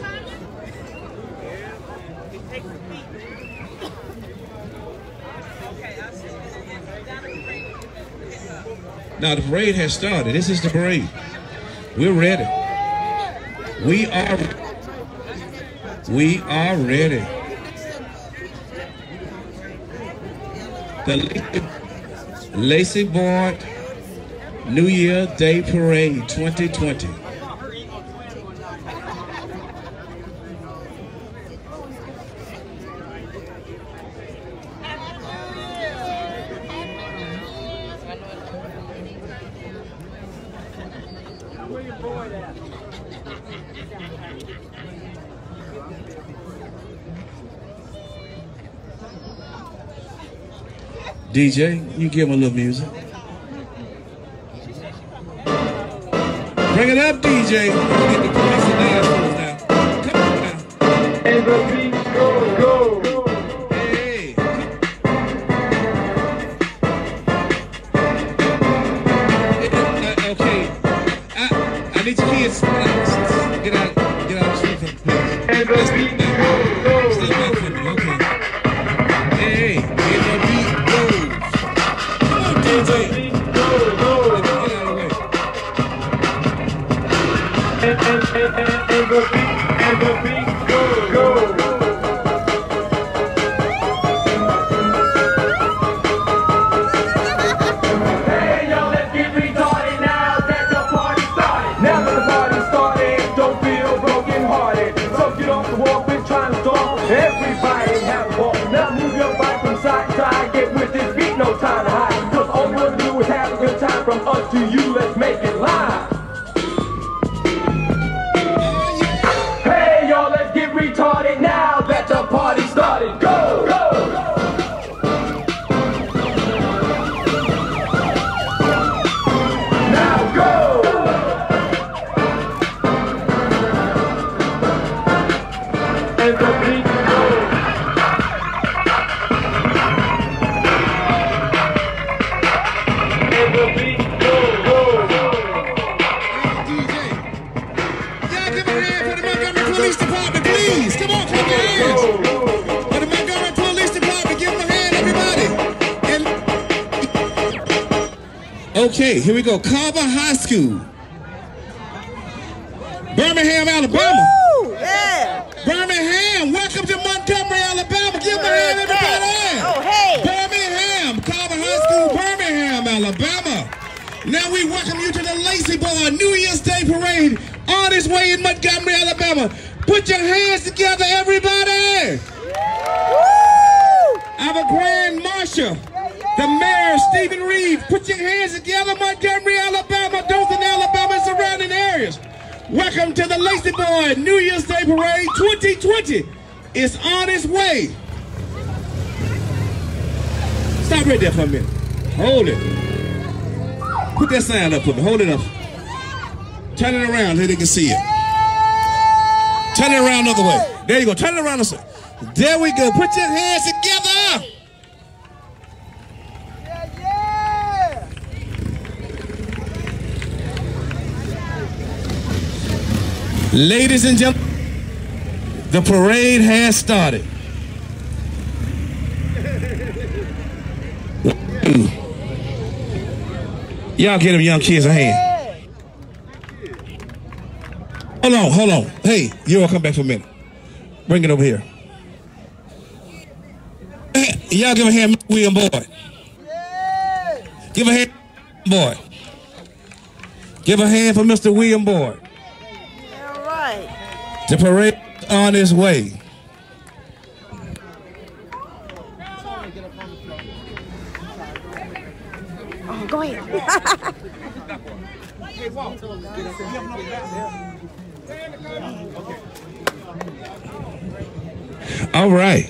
Now the parade has started. This is the parade. We're ready. We are. We are ready. The Lacey Board New Year Day Parade twenty twenty. D J, you give him a little music. Bring it up, D J. Get the police and dance fools now. Come on now. And the beat go, go. Hey. Uh, okay. I, I need your kids to get out, get out of the street from the police. And the beat go, go. Stay back from me, okay. Hey, and the beat goes. Come on, D J. Go, go. Let me get out of the way. And, and, and, and, and the beat, and the beat go, go. Hey, yo, let's get retarded now that the party started. Now that the party started, don't feel broken hearted. So get off the wall, quit trying to stall. Everybody have a ball. Now move your body from side to side. Get with this beat, no time to hide. Cause all you want to do is have a good time. From us to you, let's make it live. Retarded now that the party started. Go, go, go. Now go. And the beat goes. And the beat goes. D J, y'all give a hand for the Montgomery Police Department. Please, come on, clap your hands. For the Montgomery Police Department, give them a hand, everybody. And okay, here we go. Carver High School. Birmingham, Alabama. Woo! Yeah. Birmingham, welcome to Montgomery, Alabama. Give them a hand, everybody. Oh, hey. Birmingham, Carver High School, Birmingham, Alabama. Now we welcome you to the Lacey Board New Year's Day Parade on its way in Montgomery, Alabama. Put your hands together, everybody! Woo! Our Grand Marshal, the Mayor, Stephen Reed. Put your hands together, Montgomery, Alabama, Dothan, Alabama, and surrounding areas. Welcome to the Lazy Boy New Year's Day Parade twenty twenty. It's on its way. Stop right there for a minute. Hold it. Put that sign up for me. Hold it up. Turn it around so they can see it. Turn it around the other way. There you go. Turn it around. The there we go. Put your hands together. Ladies and gentlemen, the parade has started. Y'all get them young kids a hand. Hold on, hold on. Hey, you all come back for a minute. Bring it over here. Y'all give a hand, Mister William Boyd. Give a hand, Boyd. Give a hand for Mister William Boyd. All right. The parade is on its way. Oh, go ahead. All right.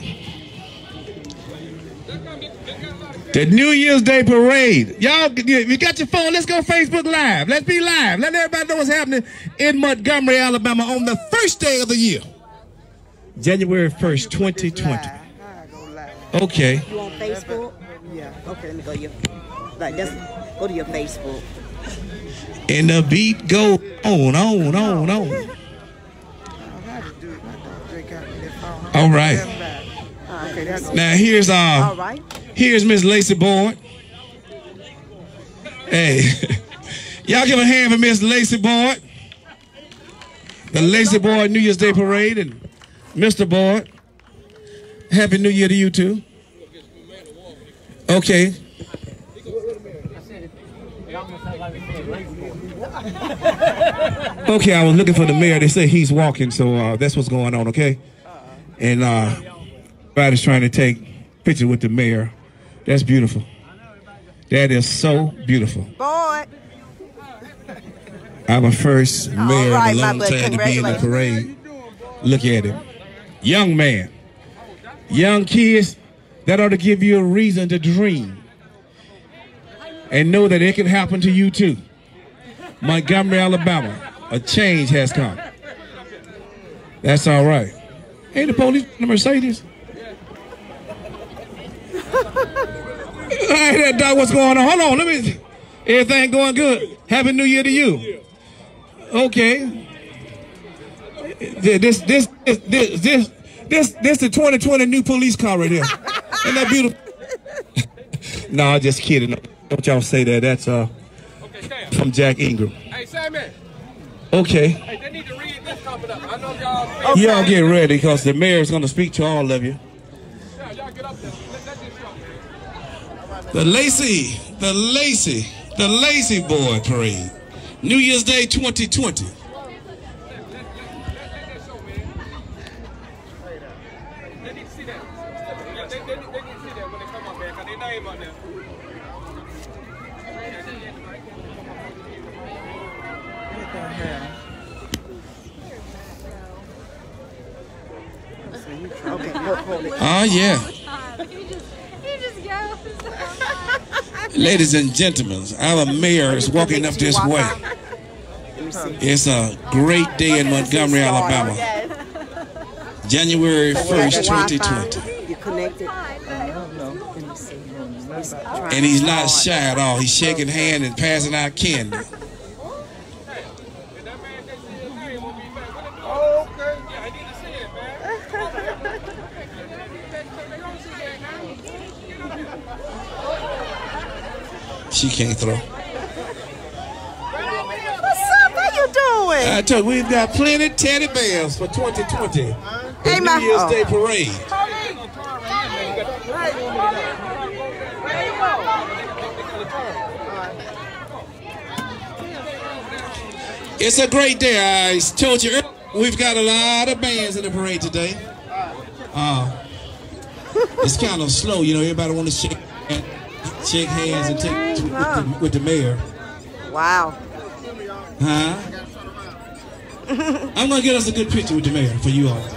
The New Year's Day Parade. Y'all, you got your phone, let's go Facebook Live. Let's be live. Let everybody know what's happening in Montgomery, Alabama on the first day of the year. January first, twenty twenty. Okay. You on Facebook? Yeah. Okay, let me go to your, like, that's, go to your Facebook. And the beat go on, on, on, on. All right. Now here's uh All right. here's Miss Lacy Boyd. Hey, y'all give a hand for Miss Lacy Boyd. The Lacy Boyd New Year's Day Parade and Mister Boyd. Happy New Year to you too. Okay. Okay, I was looking for the mayor. They say he's walking, so uh, that's what's going on, okay? And uh, everybody's trying to take pictures with the mayor. That's beautiful. That is so beautiful. Boy. I'm a first mayor right, in a long my time to be in the congratulations. parade. Look at him. Young man. Young kids, that ought to give you a reason to dream. And know that it can happen to you too. Montgomery, Alabama, a change has come. That's all right. Hey, the police, the Mercedes. Hey, that dog, what's going on? Hold on, let me. Everything going good. Happy New Year to you. Okay. This, this, this, this, this, this, this the twenty twenty new police car right here. Isn't that beautiful? No, I'm just kidding. Don't y'all say that. That's uh from Jack Ingram. Hey, Simon. Okay. Hey, they need to read this coming up. I know y'all. Y'all get ready because the mayor's going to speak to all of you. Yeah, y'all get up there. Let, let this show. The Lacy, the Lacy, the Lazy Boy Parade. New Year's Day twenty twenty. They need to see that. Yeah, they, they, they need to see that when they come up, man, because their name on there. Okay, hold it. Oh, yeah. Ladies and gentlemen, our mayor is walking up this way. It's a great day in Montgomery, Alabama. January first, twenty twenty. You connected? And he's not shy at all. He's shaking hands and passing out candy. She can't throw. What's up? How you doing? I told you, we've got plenty of teddy bears for twenty twenty. The Hey, New my- Year's oh. Day Parade. It's a great day. I told you earlier, we've got a lot of bands in the parade today. Uh, it's kind of slow, you know. Everybody want to shake, shake hands and take with the, with the mayor. Wow. Huh? I'm gonna get us a good picture with the mayor for you all.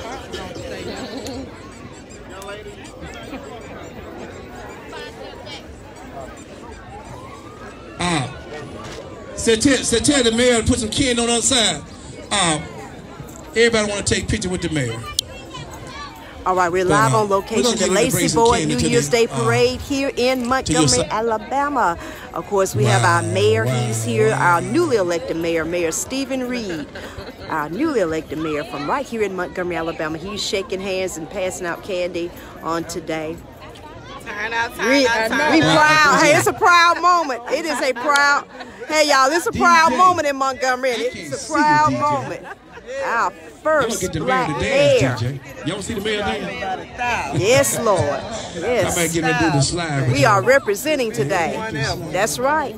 Uh, so tell, so tell the mayor to put some candy on the other side. Uh, everybody want to take a picture with the mayor. All right, we're But, live uh, on we're location, gonna the get ready to bring Lacey some Boyd candy New to Year's the, Day uh, Parade here in Montgomery, side. Alabama. Of course, we have our Wow, mayor. wow, He's here, wow. our newly elected mayor, Mayor Stephen Reed. Our newly elected mayor from right here in Montgomery, Alabama. He's shaking hands and passing out candy on today. Turn out, turn We, out, turn we out. proud. Hey, it's a proud moment. It is a proud. Hey, y'all, it's a proud D J. moment in Montgomery. I can't It's see a proud the D J. moment. Our Y'all first get the mayor black to mayor. dance, D J. Y'all see the mayor dance? Yes, Lord. I might Yes. get ready to do the slide. with We you. are representing today. That's right.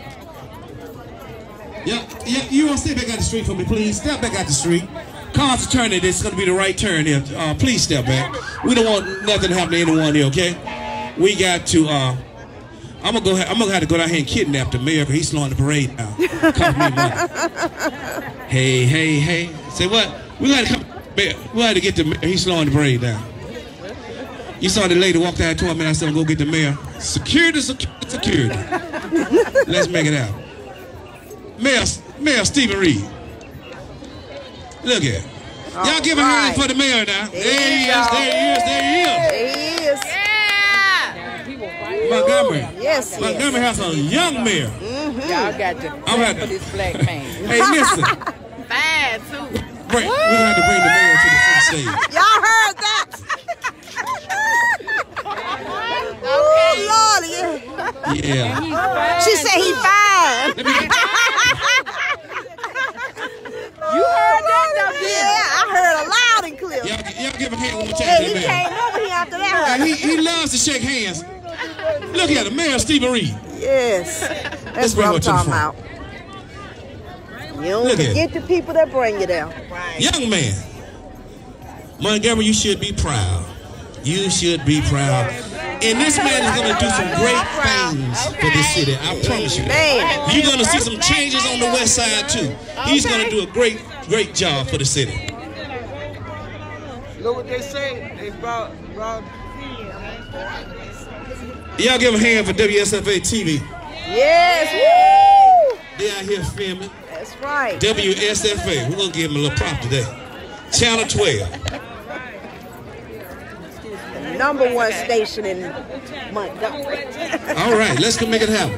Yeah, yeah, you want to step back out the street for me, please? Step back out the street. Cars are turning. It's going to be the right turn here. Uh, please step back. We don't want nothing to happen to anyone here, okay? We got to. Uh, I'm gonna go. I'm gonna have to go down here and kidnap the mayor because he's slowing the parade down. Cost me money. Hey, hey, hey. Say what? We got to come. Mayor, we got to get the mayor. He's slowing the parade down. You saw the lady walk down to him and I said, "Go get the mayor." Security, security, security. Let's make it out. Mayor, Mayor Stephen Reed. Look at it. Y'all give a hand for the mayor now. There, there he is, there he is, there he is. There he is. Montgomery. Yes, Montgomery has a young mayor. Y'all got to I'm pray at- for this black man. Hey, listen. Fine, too. Bring, we're going to have to bring the mayor to the front stage. Y'all heard that? Oh, Lord, yeah. Yeah. She said he fine. You heard that, though, didn't Yeah, I heard a loud and clear. Y'all, y'all give a hand one more time to Hey, the he mayor. came over here after that. And he, he loves to shake hands. Look at him, Mayor Stephen Reed. Yes. Let's That's bring what her I'm to the talking front. about. You don't Look at forget the people that bring you there. Young man. Montgomery, you should be proud. You should be proud. And this man is going to do some great things for this city. I promise you that. You're going to see some changes on the west side, too. He's going to do a great, great job for the city. Look what they say. They brought, brought. Y'all give a hand for W S F A T V. Yes. Woo! They out here filming. That's right. W S F A. We're going to give them a little prop today. Channel twelve. The number one station in Montgomery. All right, let's go make it happen.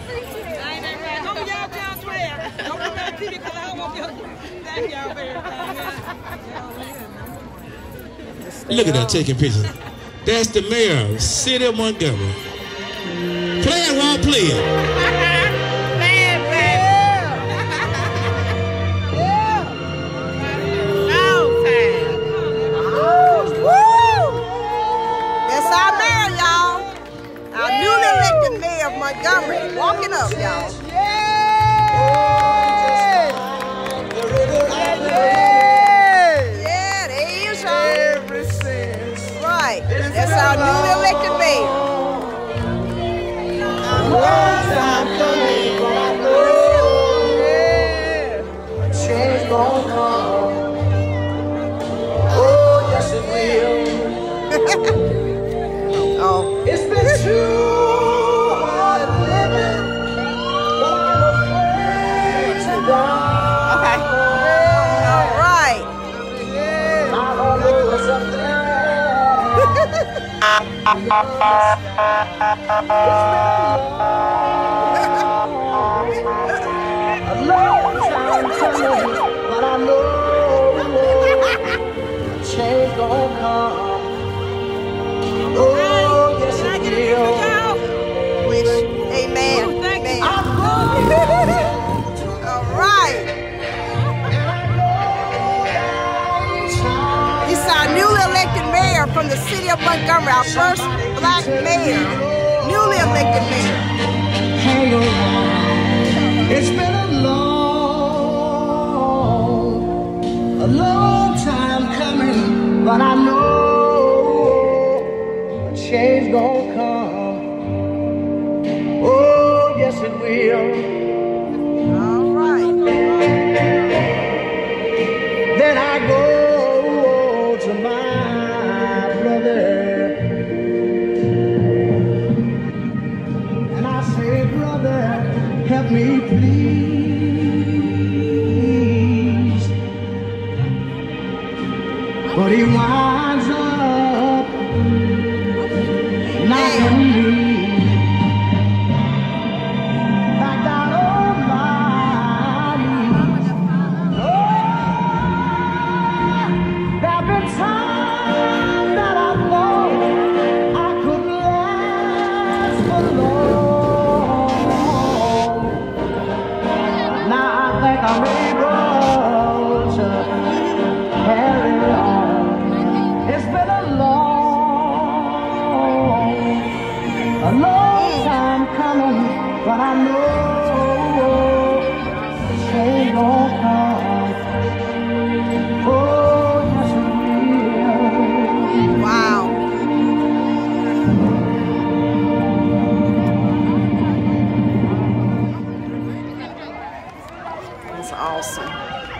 Look at that taking pictures. That's the mayor of the city of Montgomery. Play it while playing. That's our mayor, y'all. Our newly elected mayor of Montgomery. Walking up, y'all. Yeah, there he is, y'all. Right. That's our newly elected mayor. Change gon' come. Oh, yes it will. Oh. It's been too hard living, but I'm afraid to die. Okay. All right. I don't know what's up A long time coming, but I know change gon' come. Oh, yes it will. Wish. Amen. Amen. All right. This is our newly elected mayor from the city of Montgomery, our first black mayor. Newly elected mayor. Hang on. It's been a long, a long time coming, but I know change gon' come. Oh, yes it will. All right. but I know change won't come. Oh, yes it will. Wow. That's awesome.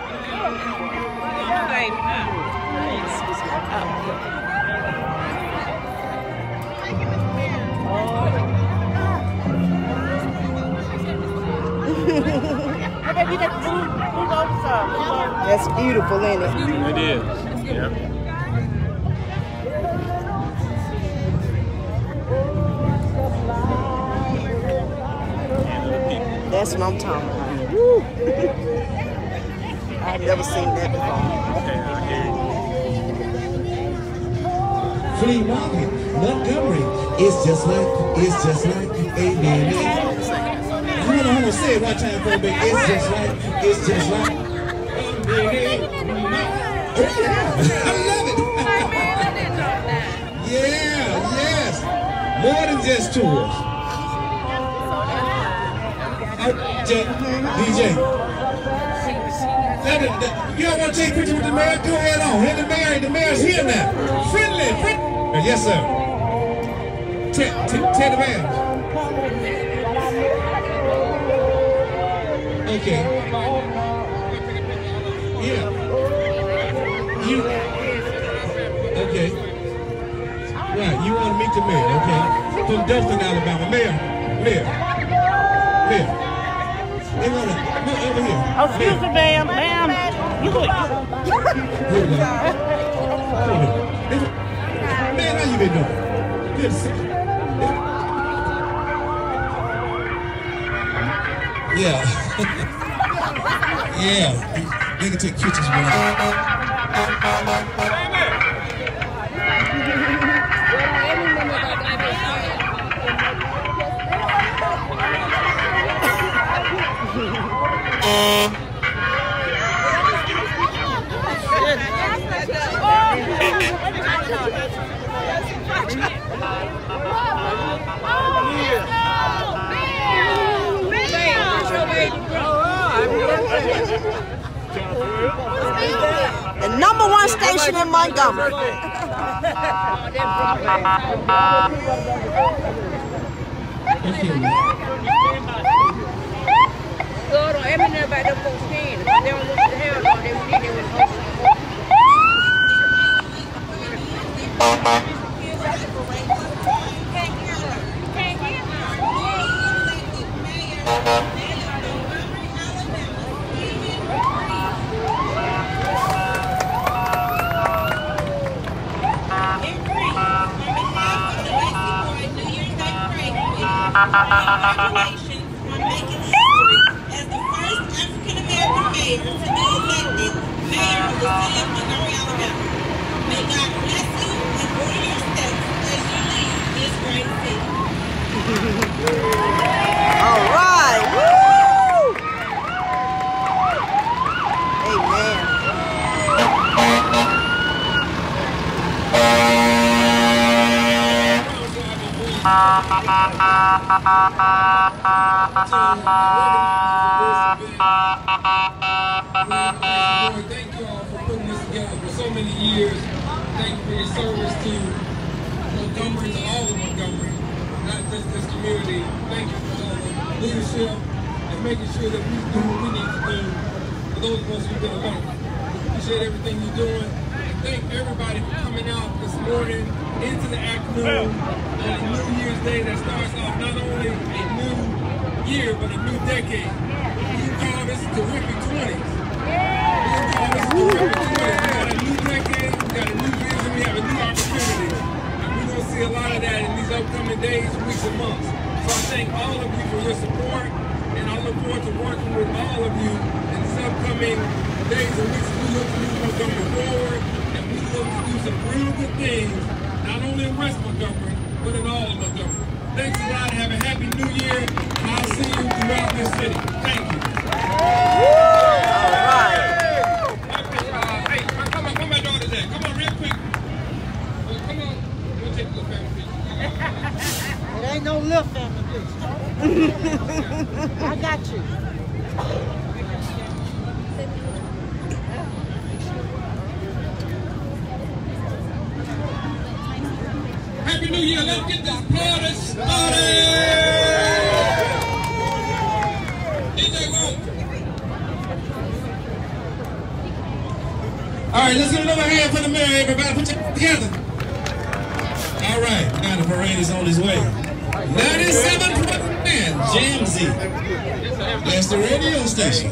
That's beautiful, isn't it? It is. Yeah. That's what I'm talking about. Woo. I've never seen that before. Flea Market, Montgomery. It's just like, it's just like, amen. Hold on, hold on, say it one time for me. It's just like, it's just like. Oh yeah, I love it. Yeah, yes. More than just tours. Uh, D J. You don't want to take pictures with the mayor? Go ahead on. Hey, the mayor, the mayor's here now. Friendly, friendly. Yes, sir. Tell the mayor. Okay. Yeah. You. Okay. Right. You want to meet the mayor? Okay. From Dothan, Alabama. Mayor. Mayor. Mayor. They want to come over here. Oh, excuse me, ma'am. Ma'am. You look. Man, how you been doing? Good to see you. Yeah. Yeah. They can take pictures, man. The number one station in Montgomery. Girl, don't ever know about them folks skin. They don't look the hell though. They would need they would hope. Congratulations on making history as the first African-American mayor to be elected mayor of the city of Montgomery, Alabama. May God bless you and order your steps as you lead this great city. All right. Woo! Amen. Thank you all for putting this together for so many years. Thank you for your service to Montgomery, to all of Montgomery, not just this community. Thank you for all the leadership and making sure that we do what we need to do for those of us who've been elected. Appreciate everything you're doing. And thank everybody for coming out this morning into the afternoon on a New Year's Day that starts off not only a new year, but a new decade. We call this Terrific twenties. We call this Terrific twenties. We got a new decade, we got a new vision, we have a new opportunity. And we're going to see a lot of that in these upcoming days, weeks, and months. So I thank all of you for your support, and I look forward to working with all of you in these upcoming days and weeks as we look to move Montgomery forward, and we look to do some real good things, not only in West Montgomery, but in all of Montgomery. Thanks a lot. Have a happy new year. And I'll see you throughout this city. Thank you. All right. Hey, come on, come my daughter's at. Come on, real quick. Come on. We'll take a little family picture. Ain't no little family, please. I got you. Happy New Year. Let's get this party started. D J Roll. All right, let's give another hand for the mayor, everybody. Put your together. All right, now the parade is on its way. ninety-seven point nine Jam Z. That's the radio station.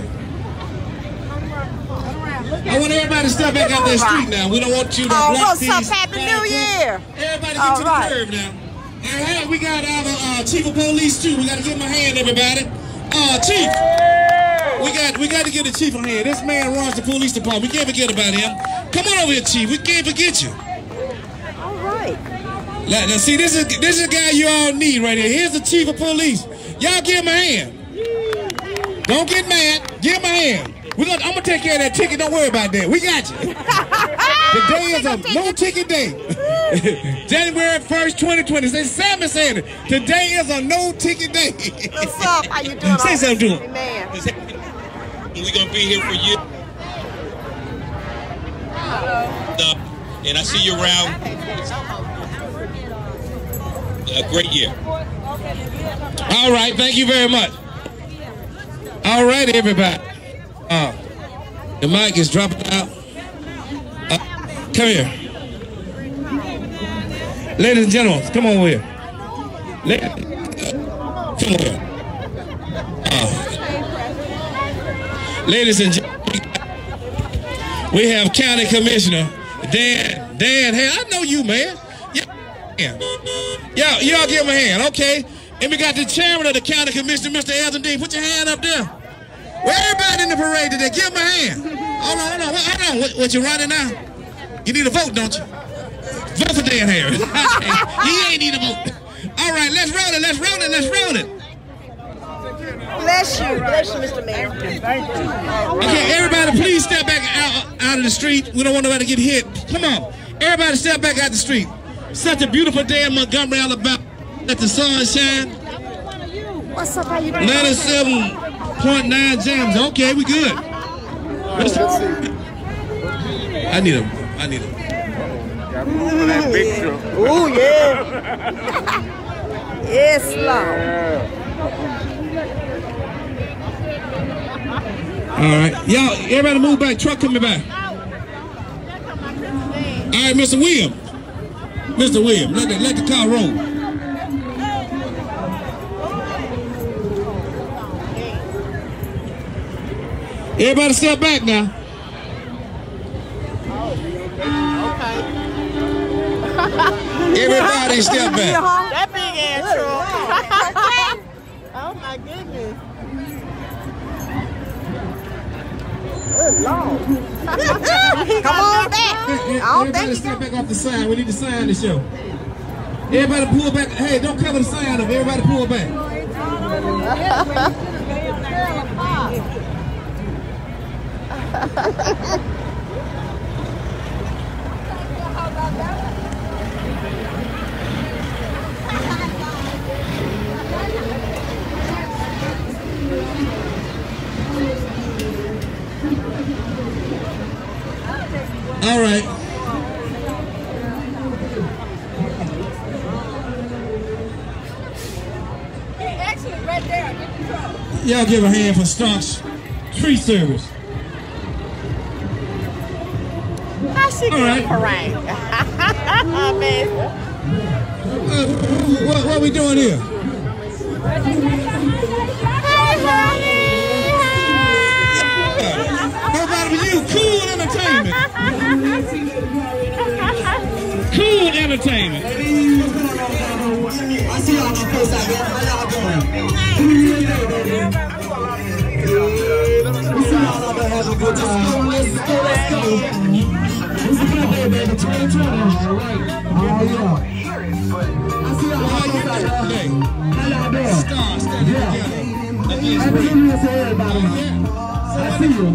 I want everybody to step back out that street now. We don't want you to oh, block what's these. up? Happy New Year. Everybody get All to right. the curb now. And hey, we got our uh, chief of police too. We got to give him a hand, everybody. Uh, chief. We got we got to give the chief a hand. This man runs the police department. We can't forget about him. Come on over here, chief. We can't forget you. All right. Now, now see, this is this is a guy you all need right here. Here's the chief of police. Y'all give him a hand. Don't get mad. Give him a hand. We're gonna, I'm gonna take care of that ticket. Don't worry about that. We got you. Today is a no ticket day. January first, twenty twenty. Say Sammy saying it. Today is a no ticket day. What's up? How you doing? Say something to him. Man. We're gonna be here for you. Uh, and I see you around. A great year. All right, thank you very much. All right, everybody. Uh, the mic is dropping out. Uh, come here. Ladies and gentlemen, come over here. Let, uh, come over here. Uh, ladies and gentlemen, we have County Commissioner Dan, Dan, hey, I know you, man. Yeah. Y'all, y'all give him a hand, okay? And we got the chairman of the County Commissioner, Mister Elton Dean. Put your hand up there. Well, everybody in the parade today, give him a hand. Hold on, hold on, hold on. What, what you running now? You need a vote, don't you? Vote for Dan Harris. He ain't need a vote. All right, let's roll it, let's roll it, let's roll it. Bless you, bless you, Mister Mayor. Thank you. Okay, everybody, please step back out, out of the street. We don't want nobody to get hit. Come on, everybody, step back out the street. Such a beautiful day in Montgomery, Alabama. Let the sun shine. What's up? How you doing? ninety-seven point nine jams. Okay, we good. I need a. I need a. Oh yeah. Yes, Lord. All right, y'all. Everybody move back. Truck coming back. All right, Mister Williams. Mister Williams, let the let the car roll. Everybody step back now. Okay. Everybody step back. That big ass truck. Oh my goodness. Good Lord. Come on back. I don't Everybody think step back off the sign. We need the sign to show. Everybody pull back. Hey, don't cover the sign up. Everybody pull back. All right. Actually, right there. Get the truck. Y'all give a hand for Stark's tree service. How she All right. parade? Man. Uh, what, what are we doing here? Nobody but you. Cool entertainment. Cool entertainment. I see y'all on post out there. How y'all doing? We see y'all out there having a good time. Let's go, let's go. It's a good day, baby. twenty twenty. All right. Oh, yeah. I see y'all on post out there. How y'all doing? Yeah. Happy New Year to everybody. I see you.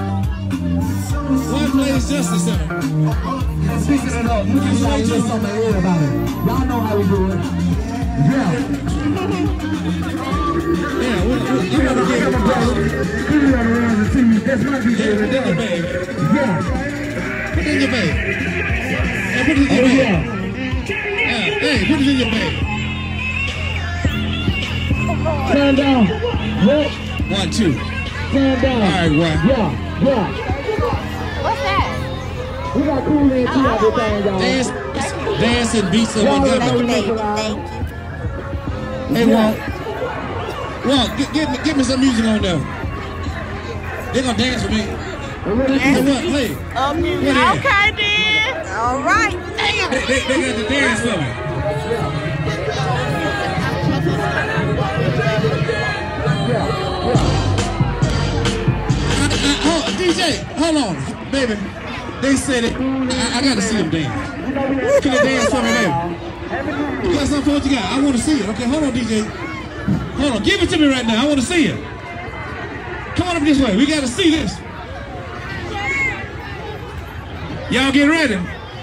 One Place Justice Center. Speaking it up, you can like just on the air about it. Y'all know how we do it. Yeah. That's my D J right there. Bag. Yeah. Put it in your bag. Hey, put it in your Oh, bag. yeah. Yeah. Hey, put it in your bag. Stand down. What? One, two. Stand down. All right, one. Yeah, yeah. What's that? We got cool in too at the thing, y'all. Dance, dance and beats of Y'all Montgomery. make it Hey, Walt. Walt, give, give, me, give me some music on there. They're gonna dance with me. Hey, what? Play. Um, What is it? okay, then. All right. They, they, they got to dance for me. I, I, hold, D J, hold on, baby. They said it. I, I gotta see them dance. Can they dance for me, baby? You got something for what you got? I want to see it. Okay, hold on, D J. Hold on, give it to me right now. I want to see it. Come on up this way. We got to see this. Y'all get ready.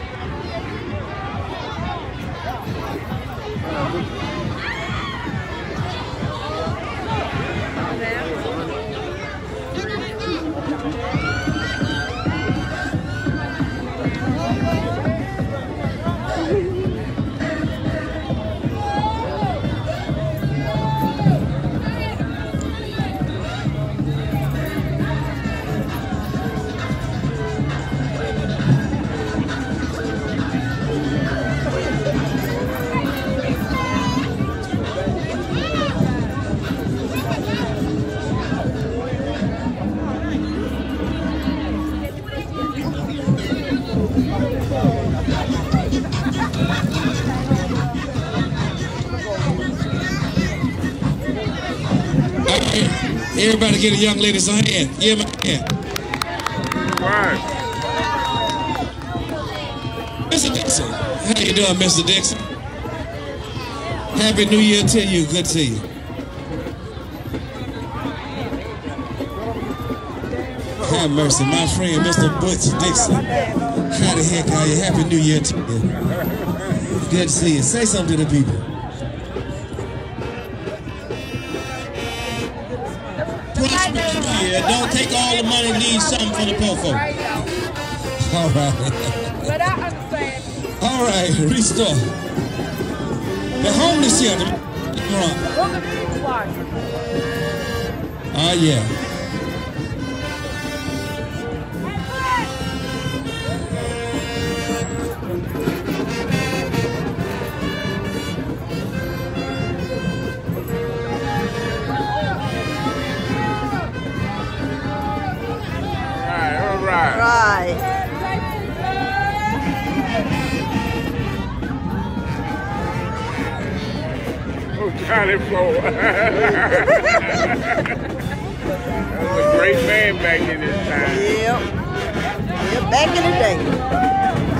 Everybody get a young lady some hand. Yeah, my hand. Right. Mister Dixon. How you doing, Mister Dixon? Happy New Year to you. Good to see you. Have mercy. My friend, Mister Butch Dixon. How the heck are you? Happy New Year to you. Good to see you. Say something to the people. Yeah, don't take all the money, leave something for the poor folk. All right. But I understand. All right, restore. The homeless shelter. Oh, yeah. Right. Right. Oh, Johnny Flow. That was a great man back in his time. Yep. Yep, back in the day.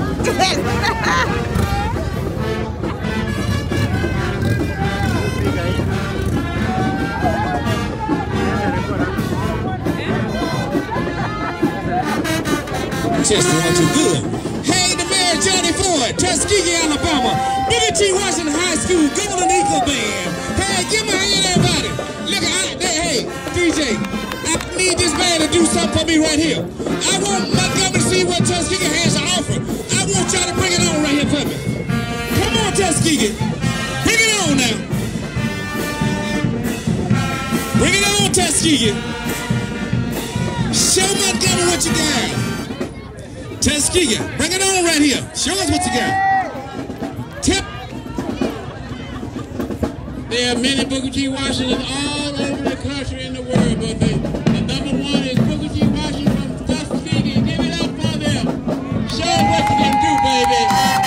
Testing one, two, good. Hey, the mayor, Johnny Ford, Tuskegee, Alabama. Booker T. Washington High School, Golden Eagle Band. Hey, give me a hand, everybody. Look, I, they, hey, D J, I need this band to do something for me right here. I want Montgomery to see what Tuskegee has to offer. I want y'all to bring it on right here for me. Come on, Tuskegee. Bring it on now. Bring it on, Tuskegee. Show Montgomery what you got. Tuskegee, bring it on right here. Show us what you got. Tip. There are many Booker T. Washingtons all over the country and the world, but the, the number one is Booker T. Washington from Tuskegee. Give it up for them. Show them what you can do, baby.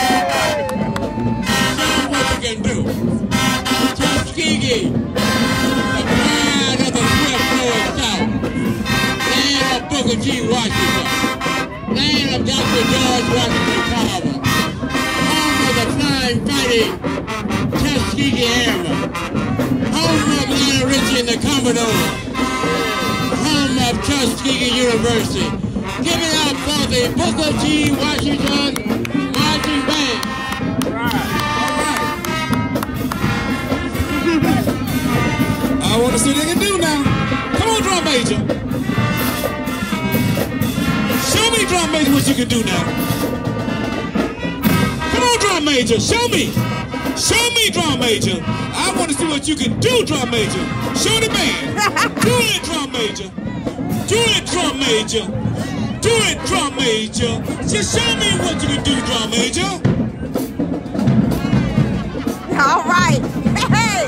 Show them what you can do. Tuskegee, the pride of the Swift North South. Land of Booker T. Washington. Land of Doctor George Washington Carver. Home of the flying, fighting Tuskegee Airmen. Home of Lionel Richie and the Commodore. Home of Tuskegee University. Give it up for the Booker T. Washington Marching Band. All right. All right. I want to see what they can do now. Come on, drum major. drum major what you can do now. Come on, drum major, show me. Show me, drum major. I want to see what you can do, drum major. Show the man. Do it, drum major. Do it, drum major. Do it, drum major. Just show me what you can do, drum major. All right. Hey.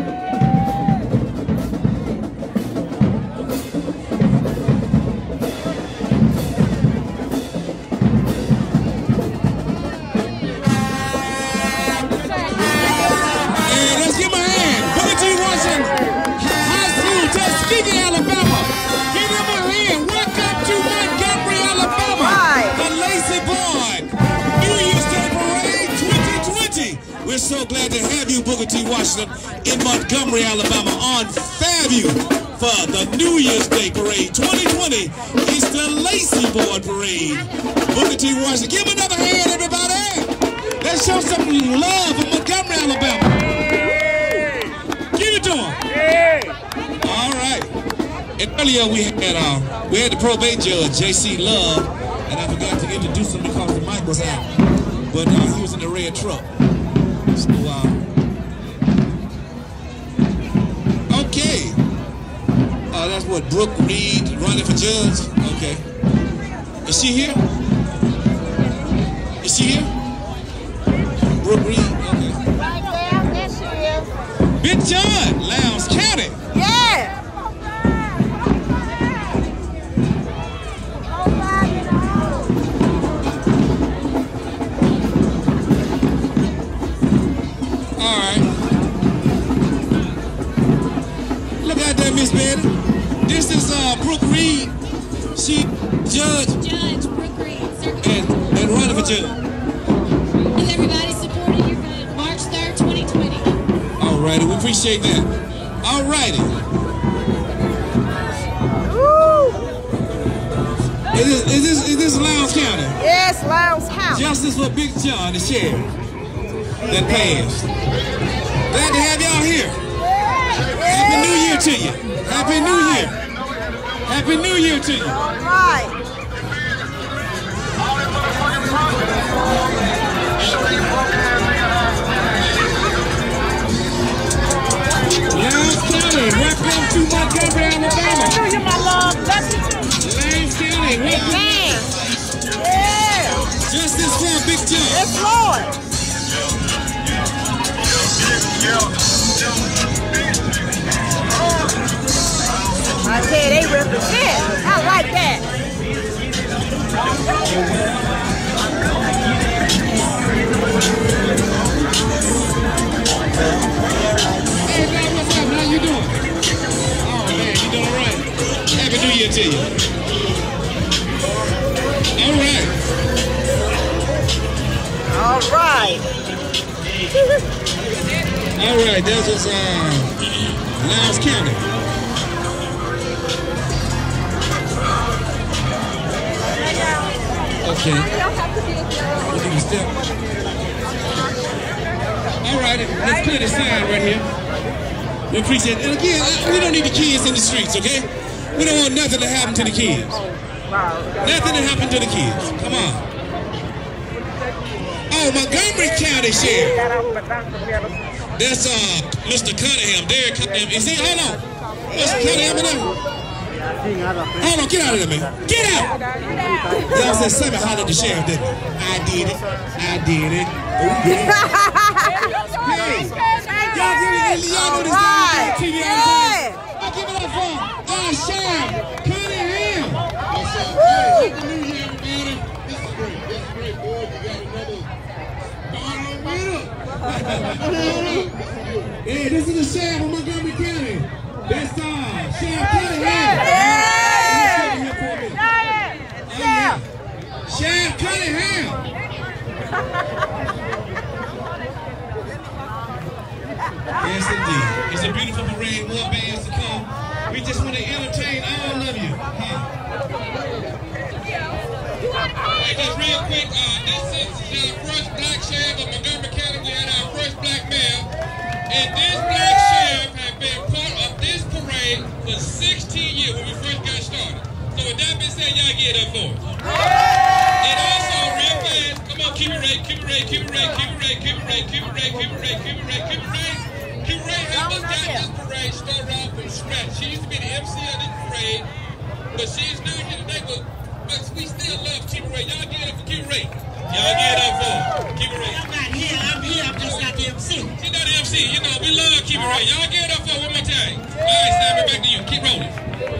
We're so glad to have you, Booker T. Washington, in Montgomery, Alabama, on Fairview for the New Year's Day Parade twenty twenty. It's the Lacey Board Parade. Booker T. Washington, give him another hand, everybody. Let's show some love in Montgomery, Alabama. Give it to him. All right. And earlier we had uh, we had the probate judge, J C Love, and I forgot to introduce him because the mic was out. But uh, he was in the red truck. So, uh, okay. Uh, that's what, Brooke Reed running for judge? Okay. Is she here? Is she here? Brooke Reed? Okay. Right there, there she is. Big John, Lowndes County. Yeah. Miss Betty. This is uh, Brooke Reed. She judge. Judge Brooke Reed. And, and running for judge. Is everybody supporting you for March third, twenty twenty? All righty, we appreciate that. All righty. Is this, is this, is this Lowndes County? Yes, Lowndes County. Justice for Big John, the sheriff that passed. Glad to have y'all here. Happy New Year to you. Happy New Year. Happy New Year to you. All right. Lowndes County, welcome to Montgomery, Alabama. Happy New Year, my love. Love you too. Lowndes County, welcome. Yeah. Justice for Big John. Yes, Lord. I tell you, they represent. I like that. Hey, man, what's up? How you doing? Oh, man, you doing all right? Happy New Year to you. All right. All right. All right, that was uh, Lowndes County. Okay. Step. All right, let's clear the sign right here. We appreciate it. And again, we don't need the kids in the streets, okay? We don't want nothing to happen to the kids. Nothing to happen to the kids. Come on. Oh, Montgomery County Sheriff. That's uh, Mister Cunningham, Derek Cunningham. Is he? Hold on. Mister Cunningham in there? Hold on, get out of there, man. Get out! Y'all said something hollered the sheriff, didn't you? I did it. I did it. Okay. Hey, y'all give it, y'all know this guy on T V all the time. I'll give it up for uh, Sheriff Cunningham. What's up? Hey, Happy New Year, everybody. This is great. This is great, boy. You got another bottle winner. Hey, this is the sheriff of Montgomery County. That's uh, Sheriff Cunningham. Yeah. Sheriff Cunningham. Yes, indeed. It's a beautiful parade. More bands to come. We just want to entertain all of you. Huh? Hey, just real quick, uh, this is our first black sheriff of Montgomery County. We had our first black mayor. And this black sheriff has been part of this parade for sixteen years when we first got started. So with that being said, y'all get up for it. but she's not here today, but, but we still love Kiva Ray. Y'all give it up for Kiva Ray. Y'all give it up for Kiva Ray. I'm not here. I'm here. I'm just not the M C. She's not the M C. You know, we love Kiva Ray. Y'all give it up for her one more time. All right, Sammy, back to you. Keep rolling.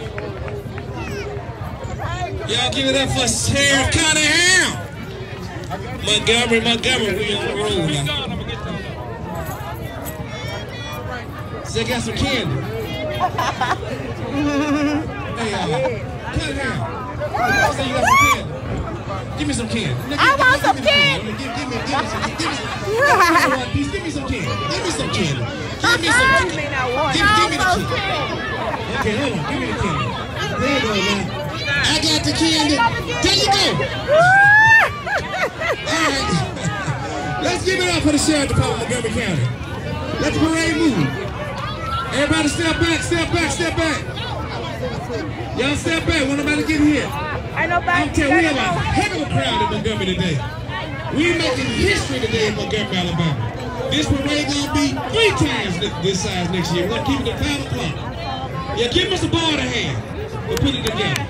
Y'all give it up for Sheriff Cunningham. Montgomery, Montgomery, we on the road now. So I got some candy. Hey, uh, Cunningham. I say you got some candy. Give me some candy. Now, I give, want give, some give candy. Me, give, give me, give me some, give me some, give me, give me some candy. Give me some candy. Give me some candy. Give, give me the candy. Okay, hold on. Give me the candy. There you go, man. I got the candy. There you go. All right. Let's give it up for the Sheriff Department of Montgomery County. Let the parade move. Everybody step back, step back, step back. Y'all step back. Want nobody to get here. Ain't nobody. I'm telling you, we have a heck of a crowd in Montgomery today. We're making history today in Montgomery, Alabama. This parade gonna be three times this, this size next year. We're gonna keep it at five o'clock. Yeah, give Mister Ball a hand. We'll put it together.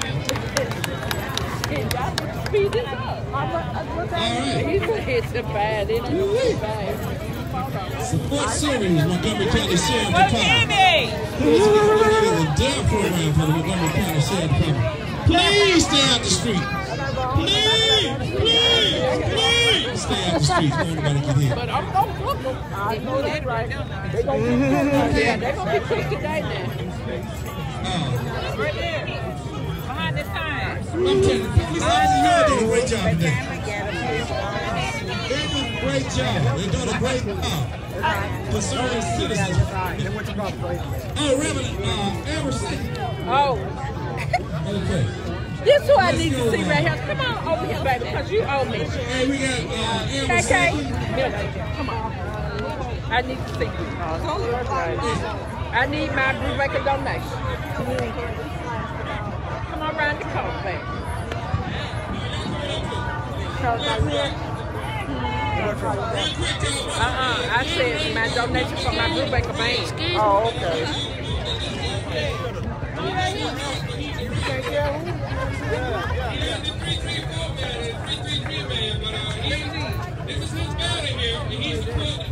Speed this up. All right. It's a bad. It's bad. Support series, Montgomery County Sheriff Department. Who's the dare program for the Montgomery County Sheriff Department. Please stay out the street. Please, please, please stay out the street. Don't nobody get hit. But I'm gonna cook them. I know that's right. They're gonna be yeah, they're gonna be quick today now. Uh, Right there. Behind the sign. I'm telling you, police officers, y'all doing a great job today. They're doing a great job. They're doing a great job. Concerning citizens. Oh, Reverend uh, Everson. Oh. Okay. This is who I need to see right here. Come on over here, baby, because you owe me. Hey, we got uh, K Everson. K. Come on. I need to see you. I need my Brubaker donation. Come on around the corner, baby. Uh-uh. I said my donation for my Brubaker band. Oh, okay. This is his band in here, and he's the